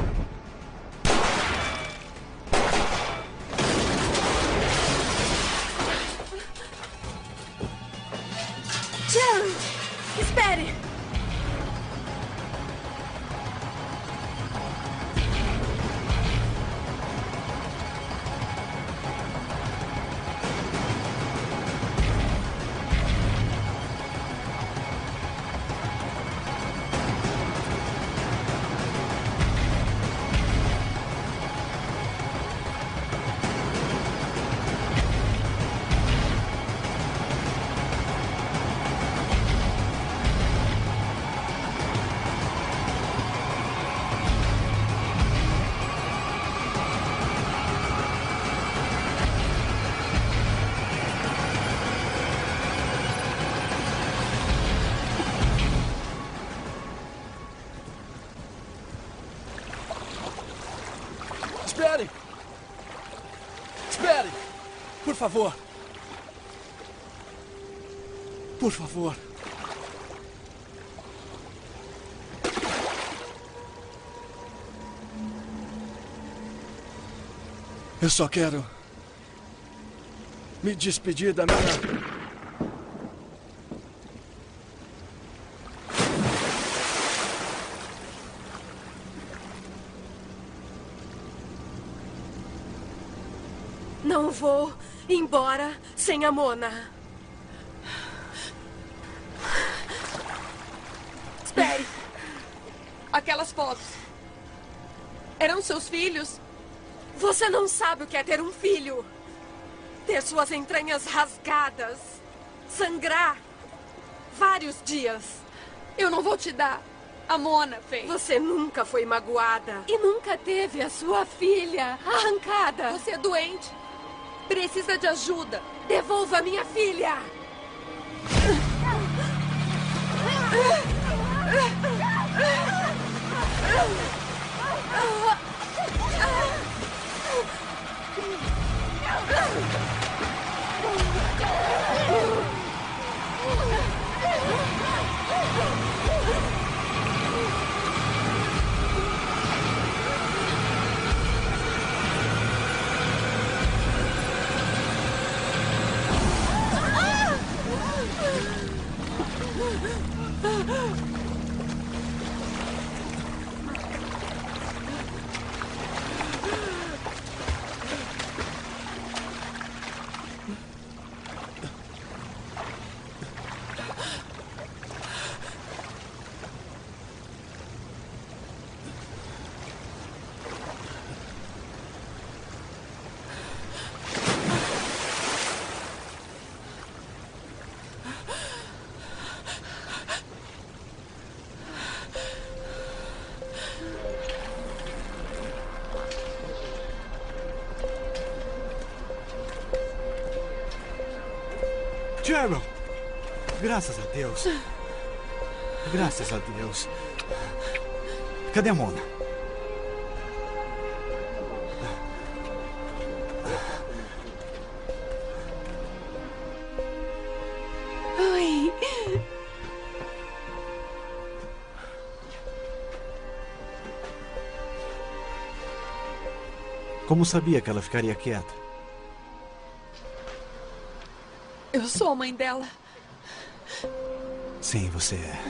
Cheryl! Espere! favor. Por favor. Eu só quero me despedir da minha... Não vou embora sem a Mona. Espere. Aquelas fotos. Eram seus filhos? Você não sabe o que é ter um filho. Ter suas entranhas rasgadas. Sangrar. Vários dias. Eu não vou te dar. A Mona fez. Você nunca foi magoada. E nunca teve a sua filha arrancada. Você é doente. Precisa de ajuda. Devolva minha filha. Cheryl! Graças a Deus. Graças a Deus. Cadê a Mona? Oi. Como sabia que ela ficaria quieta? Eu sou a mãe dela. Sim, você é.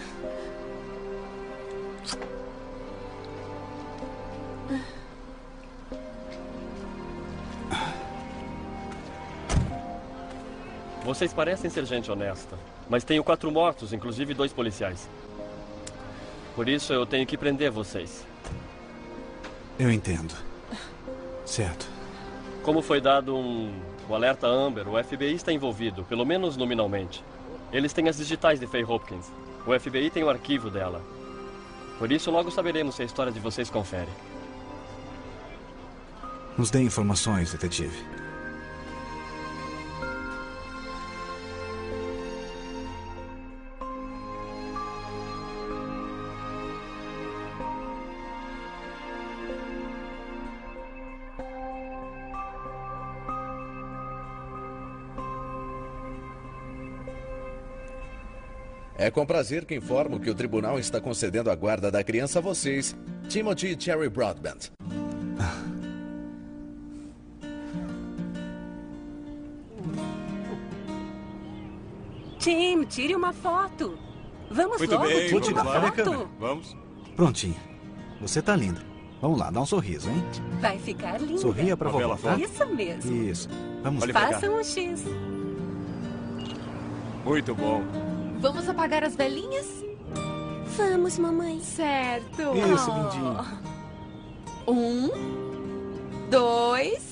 Vocês parecem ser gente honesta, mas tenho quatro mortos, inclusive dois policiais. Por isso eu tenho que prender vocês. Eu entendo. Certo. Como foi dado um, um alerta Amber, o F B I está envolvido, pelo menos nominalmente. Eles têm as digitais de Faye Hopkins. O F B I tem o arquivo dela. Por isso, logo saberemos se a história de vocês confere. Nos dê informações, detetive. É com prazer que informo que o tribunal está concedendo a guarda da criança a vocês, Timothy e Cherry Broadbent. Tim, tire uma foto. Vamos Muito logo, bem, tire vamos uma lá. Cadê a foto. câmera? Vamos. Prontinho. Você tá lindo. Vamos lá, dá um sorriso, hein? Vai ficar linda. Sorria pra vovó, tá? Isso mesmo. Isso. Vamos lá. Façam um X. Muito bom. Vamos apagar as velhinhas? Vamos, mamãe. Certo. Isso, Oh. lindinho. Um, dois,